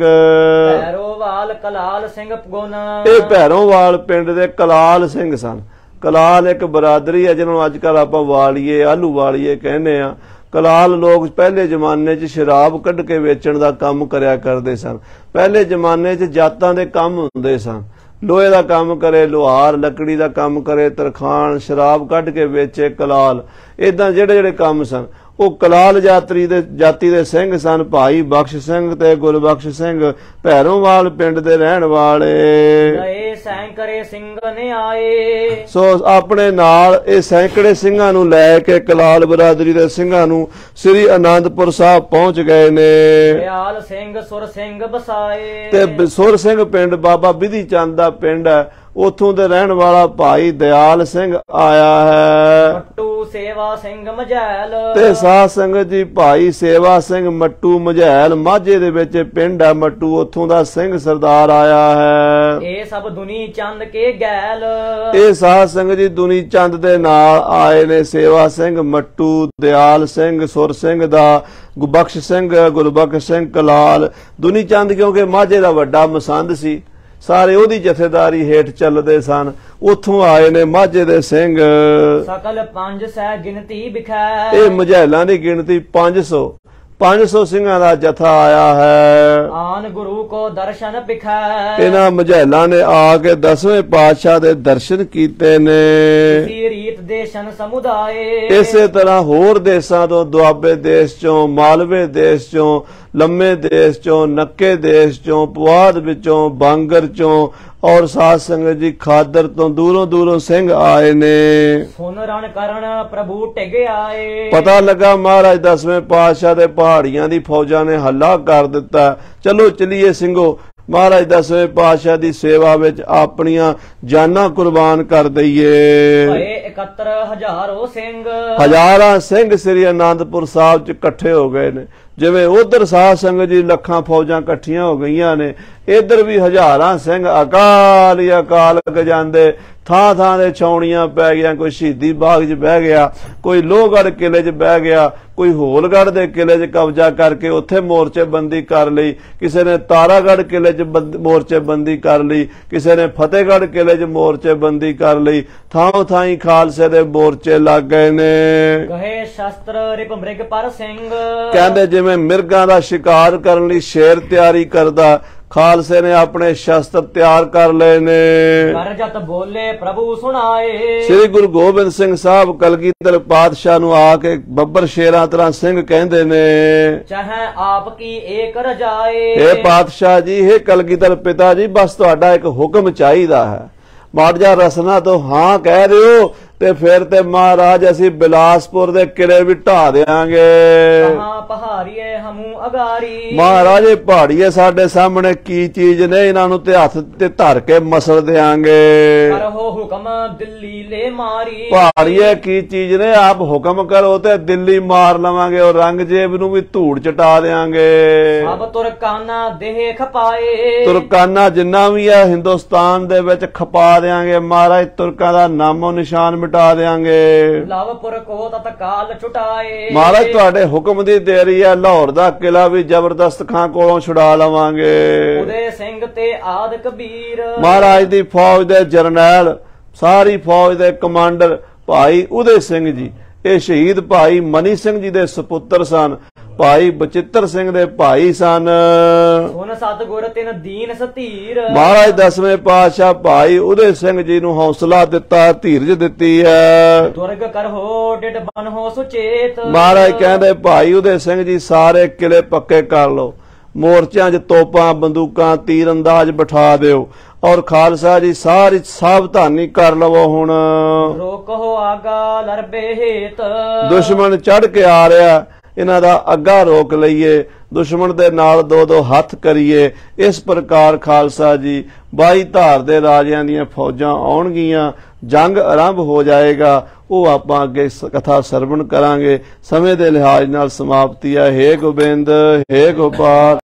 [SPEAKER 2] ਭੈਰੋਵਾਲ ਕਲਾਲ ਸਿੰਘ ਗੁਣ।
[SPEAKER 1] ਇਹ ਭੈਰੋਵਾਲ ਪਿੰਡ ਦੇ ਕਲਾਲ ਸਿੰਘ ਸਨ। ਕਲਾਲ ਇੱਕ ਬਰਾਦਰੀ ਹੈ ਜਿਹਨੂੰ ਅੱਜ ਕੱਲ ਆਪਾਂ ਵਾਲੀਏ ਆਲੂ ਵਾਲੀਏ ਕਹਿੰਦੇ ਆ। ਕਲਾਲ ਲੋਕ ਪਹਿਲੇ ਜ਼ਮਾਨੇ 'ਚ ਸ਼ਰਾਬ ਕੱਢ ਕੇ ਵੇਚਣ ਦਾ ਕੰਮ ਕਰਿਆ ਕਰਦੇ ਸਨ। ਪਹਿਲੇ ਜ਼ਮਾਨੇ 'ਚ ਜਾਤਾਂ ਦੇ ਕੰਮ ਹੁੰਦੇ ਸਨ। ਲੋਹੇ ਦਾ ਕੰਮ ਕਰੇ ਲੁਹਾਰ ਲੱਕੜੀ ਦਾ ਕੰਮ ਕਰੇ ਤਰਖਾਣ ਸ਼ਰਾਬ ਕੱਢ ਕੇ ਵੇਚੇ ਕਲਾਲ। ਏਦਾਂ ਜਿਹੜੇ ਜਿਹੜੇ ਕੰਮ ਸਨ ਉਹ ਕਲਾਲ ਜਾਤਰੀ ਦੇ ਜਾਤੀ ਦੇ ਸਿੰਘ ਸਨ। ਭਾਈ ਬਖਸ਼ ਸਿੰਘ ਤੇ ਗੁਰਬਖਸ਼ ਸਿੰਘ ਭੈਰੋਵਾਲ ਪਿੰਡ ਦੇ ਰਹਿਣ ਵਾਲੇ।
[SPEAKER 2] ਲਏ ਸੈਂਕੜੇ ਸਿੰਘ ਨੇ ਆਏ।
[SPEAKER 1] ਸੋ ਆਪਣੇ ਨਾਲ ਇਹ ਸੈਂਕੜੇ ਸਿੰਘਾਂ ਨੂੰ ਲੈ ਕੇ ਕਲਾਲ ਬਰਾਦਰੀ ਦੇ ਸਿੰਘਾਂ ਨੂੰ ਸ੍ਰੀ ਆਨੰਦਪੁਰ ਸਾਹਿਬ ਪਹੁੰਚ ਗਏ ਨੇ।
[SPEAKER 2] ਦਿਆਲ ਸਿੰਘ ਸੁਰ ਸਿੰਘ ਬਸਾਏ।
[SPEAKER 1] ਤੇ ਸੁਰ ਸਿੰਘ ਪਿੰਡ ਬਾਬਾ ਬਿਧੀ ਚੰਦ ਦਾ ਪਿੰਡ ਹੈ। ਉਥੋਂ ਦੇ ਰਹਿਣ ਵਾਲਾ ਭਾਈ ਦਿਆਲ ਸਿੰਘ ਆਇਆ ਹੈ।
[SPEAKER 2] ਮੱਟੂ ਸੇਵਾ ਸਿੰਘ ਮਝੈਲ।
[SPEAKER 1] ਤੇ ਸਾਧ ਸੰਗਤ ਜੀ ਭਾਈ ਸੇਵਾ ਸਿੰਘ ਮੱਟੂ ਮਝੈਲ ਮਾਝੇ ਦੇ ਵਿੱਚ ਪਿੰਡ ਹੈ ਮੱਟੂ ਉਥੋਂ ਦਾ ਸਿੰਘ ਸਰਦਾਰ ਆਇਆ ਹੈ।
[SPEAKER 2] ਇਹ ਸਭ ਦੁਨੀ दुनी चंद के गैल।
[SPEAKER 1] ਇਹ ਸਾਧ ਸੰਗਤ ਜੀ ਦੁਨੀ ਚੰਦ ਦੇ ਨਾਲ ਆਏ ਨੇ ਸੇਵਾ ਸਿੰਘ ਮੱਟੂ, ਦਿਆਲ ਸਿੰਘ, ਸੁਰ ਸਿੰਘ ਦਾ, ਗੁਰਬਖਸ਼ ਸਿੰਘ, ਗੁਰਬਖਸ਼ ਸਿੰਘ ਕਲਾਲ। ਦੁਨੀ ਚੰਦ ਕਿਉਂਕਿ ਮਾਝੇ ਦਾ ਵੱਡਾ ਮਸੰਦ ਸੀ, ਸਾਰੇ ਉਹਦੀ ਜਥੇਦਾਰੀ ਹੇਠ ਚੱਲਦੇ ਸਨ। ਉੱਥੋਂ ਆਏ ਨੇ ਮਾਝੇ ਦੇ ਸਿੰਘ।
[SPEAKER 2] सकल पंज सै गिनती बिखै।
[SPEAKER 1] ਇਹ ਮਝੈਲਾਂ ਦੀ ਗਿਣਤੀ ਪੰਜ ਸੌ ਪੰਜ ਸੌ ਸਿੰਘਾਂ ਦਾ ਜਥਾ ਆਇਆ ਹੈ।
[SPEAKER 2] आन गुरु को दर्शन बिखै।
[SPEAKER 1] ਇਹਨਾਂ ਮਝੈਲਾਂ ਨੇ ਆ ਕੇ ਦਸਵੇਂ ਪਾਤਸ਼ਾਹ ਦੇ ਦਰਸ਼ਨ ਕੀਤੇ ਨੇ।
[SPEAKER 2] इसी रीत देशन समुदाय।
[SPEAKER 1] ਇਸੇ ਤਰ੍ਹਾਂ ਹੋਰ ਦੇਸ਼ਾਂ ਤੋਂ, ਦੁਆਬੇ ਦੇਸ਼ ਚੋਂ, ਮਾਲਵੇ ਦੇਸ਼ ਚੋਂ, ਲੰਮੇ ਦੇਸ਼ ਚੋਂ, ਨੱਕੇ ਦੇਸ਼ ਚੋਂ, ਪੁਆਧ ਵਿੱਚੋਂ, ਬਾਂਗਰ ਚੋਂ ਔਰ ਸਾਧ ਸੰਗਤ ਜੀ ਖਾਦਰ ਤੋਂ ਦੂਰੋਂ ਦੂਰੋਂ ਸਿੰਘ ਆਏ ਨੇ।
[SPEAKER 2] सुन रण करण प्रभु टिग आए।
[SPEAKER 1] ਪਤਾ ਲੱਗਾ ਮਹਾਰਾਜ ਦਸਵੇਂ ਪਾਤਸ਼ਾਹ ਦੇ ਪਹਾੜੀਆਂ ਦੀ ਫੌਜਾਂ ਨੇ ਹੱਲਾ ਕਰ ਦਿੱਤਾ। ਚਲੋ ਚਲੀਏ ਸਿੰਘੋ, ਮਹਾਰਾਜ ਦਸਵੇਂ ਪਾਤਸ਼ਾਹ ਦੀ ਸੇਵਾ ਵਿੱਚ ਆਪਣੀਆਂ ਜਾਨਾਂ ਕੁਰਬਾਨ ਕਰ ਦਈਏ।
[SPEAKER 2] ਭਏ ਇਕੱਤਰ ਹਜ਼ਾਰੋਂ ਸਿੰਘ।
[SPEAKER 1] ਹਜ਼ਾਰਾਂ ਸਿੰਘ ਸ੍ਰੀ ਅਨੰਦਪੁਰ ਸਾਹਿਬ ਚ ਇਕੱਠੇ ਹੋ ਗਏ ਨੇ। ਜਿਵੇਂ ਉਧਰ ਸਾਧ ਸੰਗਤ ਜੀ ਲੱਖਾਂ ਫੌਜਾਂ ਇਕੱਠੀਆਂ ਹੋ ਗਈਆਂ ਨੇ, ਇੱਧਰ ਵੀ ਹਜ਼ਾਰਾਂ ਸਿੰਘ ਅਕਾਲ ਹੀ ਅਕਾਲ ਗਜਾਂਦੇ ਥਾਂ ਥਾਂ ਦੇ ਛਾਉਣੀਆਂ ਪੈ ਗਈਆਂ। ਕੋਈ ਸ਼ਹੀਦੀ ਬਾਗ 'ਚ ਬਹਿ ਗਿਆ, ਕੋਈ ਲੋਹਗੜ੍ਹ ਕਿਲੇ 'ਚ ਬਹਿ ਗਿਆ, ਕੋਈ ਹੋਲਗੜ੍ਹ ਦੇ ਕਿਲੇ 'ਚ ਕਬਜ਼ਾ ਕਰਕੇ ਉੱਥੇ ਮੋਰਚੇਬੰਦੀ ਕਰ ਲਈ, ਕਿਸੇ ਨੇ ਤਾਰਾਗੜ੍ਹ ਕਿਲੇ 'ਚ ਮੋਰਚੇਬੰਦੀ ਕਰ ਲਈ, ਕਿਸੇ ਨੇ ਫਤਿਹਗੜ੍ਹ ਕਿਲੇ 'ਚ ਮੋਰਚੇਬੰਦੀ ਕਰ ਲਈ। ਥਾਂ ਥਾਈਂ ਖਾਲਸੇ ਦੇ ਮੋਰਚੇ ਲੱਗ ਗਏ ਨੇ।
[SPEAKER 2] ਕਹੇ ਸ਼ਸਤਰ ਰਿਪ ਮ੍ਰਿਗ ਪਰ ਸਿੰਘ।
[SPEAKER 1] ਕਹਿੰਦੇ ਜਿਵੇਂ ਮਿਰਗਾਂ ਦਾ ਸ਼ਿਕਾਰ ਕਰਨ ਲਈ ਸ਼ੇਰ ਤਿਆਰੀ ਕਰਦਾ, ਖਾਲਸੇ ਨੇ ਆਪਣੇ ਸ਼ਸਤਰ ਤਿਆਰ ਕਰ ਲਏ ਨੇ।
[SPEAKER 2] ਕਰਜਤ ਬੋਲੇ ਪ੍ਰਭੂ ਸੁਣਾਏ।
[SPEAKER 1] ਸ੍ਰੀ ਗੁਰੂ ਗੋਬਿੰਦ ਸਿੰਘ ਸਾਹਿਬ ਕਲਗੀਧਰ ਪਾਤਸ਼ਾਹ ਨੂੰ ਆ ਕੇ ਬੱਬਰ ਸ਼ੇਰਾਂ ਤਰ੍ਹਾਂ ਸਿੰਘ ਕਹਿੰਦੇ ਨੇ।
[SPEAKER 2] ਚਾਹੇ ਆਪ ਕੀ ਏਕ ਰਜਾਏ।
[SPEAKER 1] ਇਹ ਪਾਤਸ਼ਾਹ ਜੀ, ਇਹ ਕਲਗੀਧਰ ਪਿਤਾ ਜੀ, ਬਸ ਤੁਹਾਡਾ ਇੱਕ ਹੁਕਮ ਚਾਹੀਦਾ ਹੈ। ਮਾੜਜਾ ਰਸਨਾ ਤੋਂ ਹਾਂ ਕਹਿ ਦਿਓ ਤੇ ਫਿਰ ਤੇ ਮਹਾਰਾਜ ਅਸੀਂ ਬਿਲਾਸਪੁਰ ਦੇ ਕਿਲੇ ਵੀ ਢਾ ਦੇਾਂਗੇ।
[SPEAKER 2] ਕਹਾਂ ਪਹਾੜੀਏ ਹਮੂ ਅਗਾਰੀ।
[SPEAKER 1] ਮਹਾਰਾਜ ਇਹ ਪਹਾੜੀਏ ਸਾਡੇ ਸਾਹਮਣੇ ਕੀ ਚੀਜ਼ ਨੇ, ਇਹਨਾਂ ਨੂੰ ਤੇ ਹੱਥ ਤੇ ਧਰ ਕੇ ਮਸਲ ਦੇਾਂਗੇ।
[SPEAKER 2] ਕਰੋ ਹੁਕਮ ਦਿੱਲੀ ਲੈ ਮਾਰੀ।
[SPEAKER 1] ਪਹਾੜੀਏ ਕੀ ਚੀਜ਼ ਨੇ, ਆਪ ਹੁਕਮ ਕਰੋ ਤੇ ਦਿੱਲੀ ਮਾਰ ਲਵਾਂਗੇ, ਔਰ ਰੰਗਜੇਬ ਨੂੰ ਵੀ ਧੂੜ ਚਟਾ ਦੇਾਂਗੇ।
[SPEAKER 2] ਸਭ ਤੁਰਕਾਨਾ ਦੇਹ ਖਪਾਏ।
[SPEAKER 1] ਤੁਰਕਾਨਾ ਜਿੰਨਾ ਵੀ ਹੈ ਹਿੰਦੁਸਤਾਨ ਦੇ ਵਿੱਚ ਖਪਾ ਦੇਾਂਗੇ। ਮਹਾਰਾਜ ਤੁਰਕਾਂ ਦਾ ਨਾਮੋ ਨਿਸ਼ਾਨ ਮਿਟਾ ਦੇਾਂਗੇ।
[SPEAKER 2] ਲਵਪੁਰ ਕੋ ਤਤਕਾਲ ਛੁਟਾਏ।
[SPEAKER 1] ਮਹਾਰਾਜ ਤੁਹਾਡੇ ਹੁਕਮ ਦੀ ਦੇਰੀ ਹੈ, ਲਾਹੌਰ ਦਾ ਕਿਲਾ ਵੀ ਜ਼ਬਰਦਸਤ ਖਾਂ ਕੋਲੋਂ ਛੁਡਾ ਲਵਾਂਗੇ।
[SPEAKER 2] ਉਦੇ ਸਿੰਘ ਤੇ ਆਦ ਕਬੀਰ।
[SPEAKER 1] ਮਹਾਰਾਜ ਦੀ ਫੌਜ ਦੇ ਜਰਨੈਲ, ਸਾਰੀ ਫੌਜ ਦੇ ਕਮਾਂਡਰ ਭਾਈ ਉਦੇ ਸਿੰਘ ਜੀ, ਇਹ ਸ਼ਹੀਦ ਭਾਈ ਮਨੀ ਸਿੰਘ ਜੀ ਦੇ ਸੁਪੁੱਤਰ ਸਨ। ਭਾਈ ਬਚਿੱਤਰ ਸਿੰਘ ਦੇ ਭਾਈ ਸਨ।
[SPEAKER 2] ਸੁਨ ਸਤਿਗੁਰ ਤਿਨ ਦੀਨ ਸਤੀਰ।
[SPEAKER 1] ਮਹਾਰਾਜ ਦਸਵੇਂ ਪਾਤਸ਼ਾਹ ਭਾਈ ਉਦੇ ਸਿੰਘ ਜੀ ਨੂੰ ਹੌਸਲਾ ਦਿੱਤਾ, ਧੀਰਜ ਦਿੱਤੀ ਹੈ।
[SPEAKER 2] ਦੁਰਗ ਕਰਹੋ ਡਿਡ ਬਨਹੋ ਸੁਚੇਤ।
[SPEAKER 1] ਮਹਾਰਾਜ ਕਹਿੰਦੇ ਭਾਈ ਉਦੇ ਸਿੰਘ ਜੀ ਸਾਰੇ ਕਿਲੇ ਪੱਕੇ ਕਰ ਲਓ, ਮੋਰਚਿਆਂ 'ਚ ਤੋਪਾਂ, ਬੰਦੂਕਾਂ, ਤੀਰ ਅੰਦਾਜ਼ ਬਿਠਾ ਦਿਓ, ਔਰ ਖਾਲਸਾ ਜੀ ਸਾਰੀ ਸਾਵਧਾਨੀ ਕਰ ਲਵੋ। ਹੁਣ
[SPEAKER 2] ਰੋਕੋ ਆਗਾ ਲਰਬੇ ਹੇਤ।
[SPEAKER 1] ਦੁਸ਼ਮਣ ਚੜ ਕੇ ਆ ਰਿਹਾ, ਇਹਨਾਂ ਦਾ ਅੱਗਾ ਰੋਕ ਲਈਏ, ਦੁਸ਼ਮਣ ਦੇ ਨਾਲ ਦੋ ਦੋ ਹੱਥ ਕਰੀਏ। ਇਸ ਪ੍ਰਕਾਰ ਖਾਲਸਾ ਜੀ ਬਾਈ ਧਾਰ ਦੇ ਰਾਜਿਆਂ ਦੀਆਂ ਫੌਜਾਂ ਆਉਣਗੀਆਂ, ਜੰਗ ਆਰੰਭ ਹੋ ਜਾਏਗਾ। ਉਹ ਆਪਾਂ ਅੱਗੇ ਕਥਾ ਸਰਵਣ ਕਰਾਂਗੇ। ਸਮੇਂ ਦੇ ਲਿਹਾਜ਼ ਨਾਲ ਸਮਾਪਤੀ ਹੈ। ਹੇ ਗੋਬਿੰਦ, ਹੇ ਗੋਪਾਲ।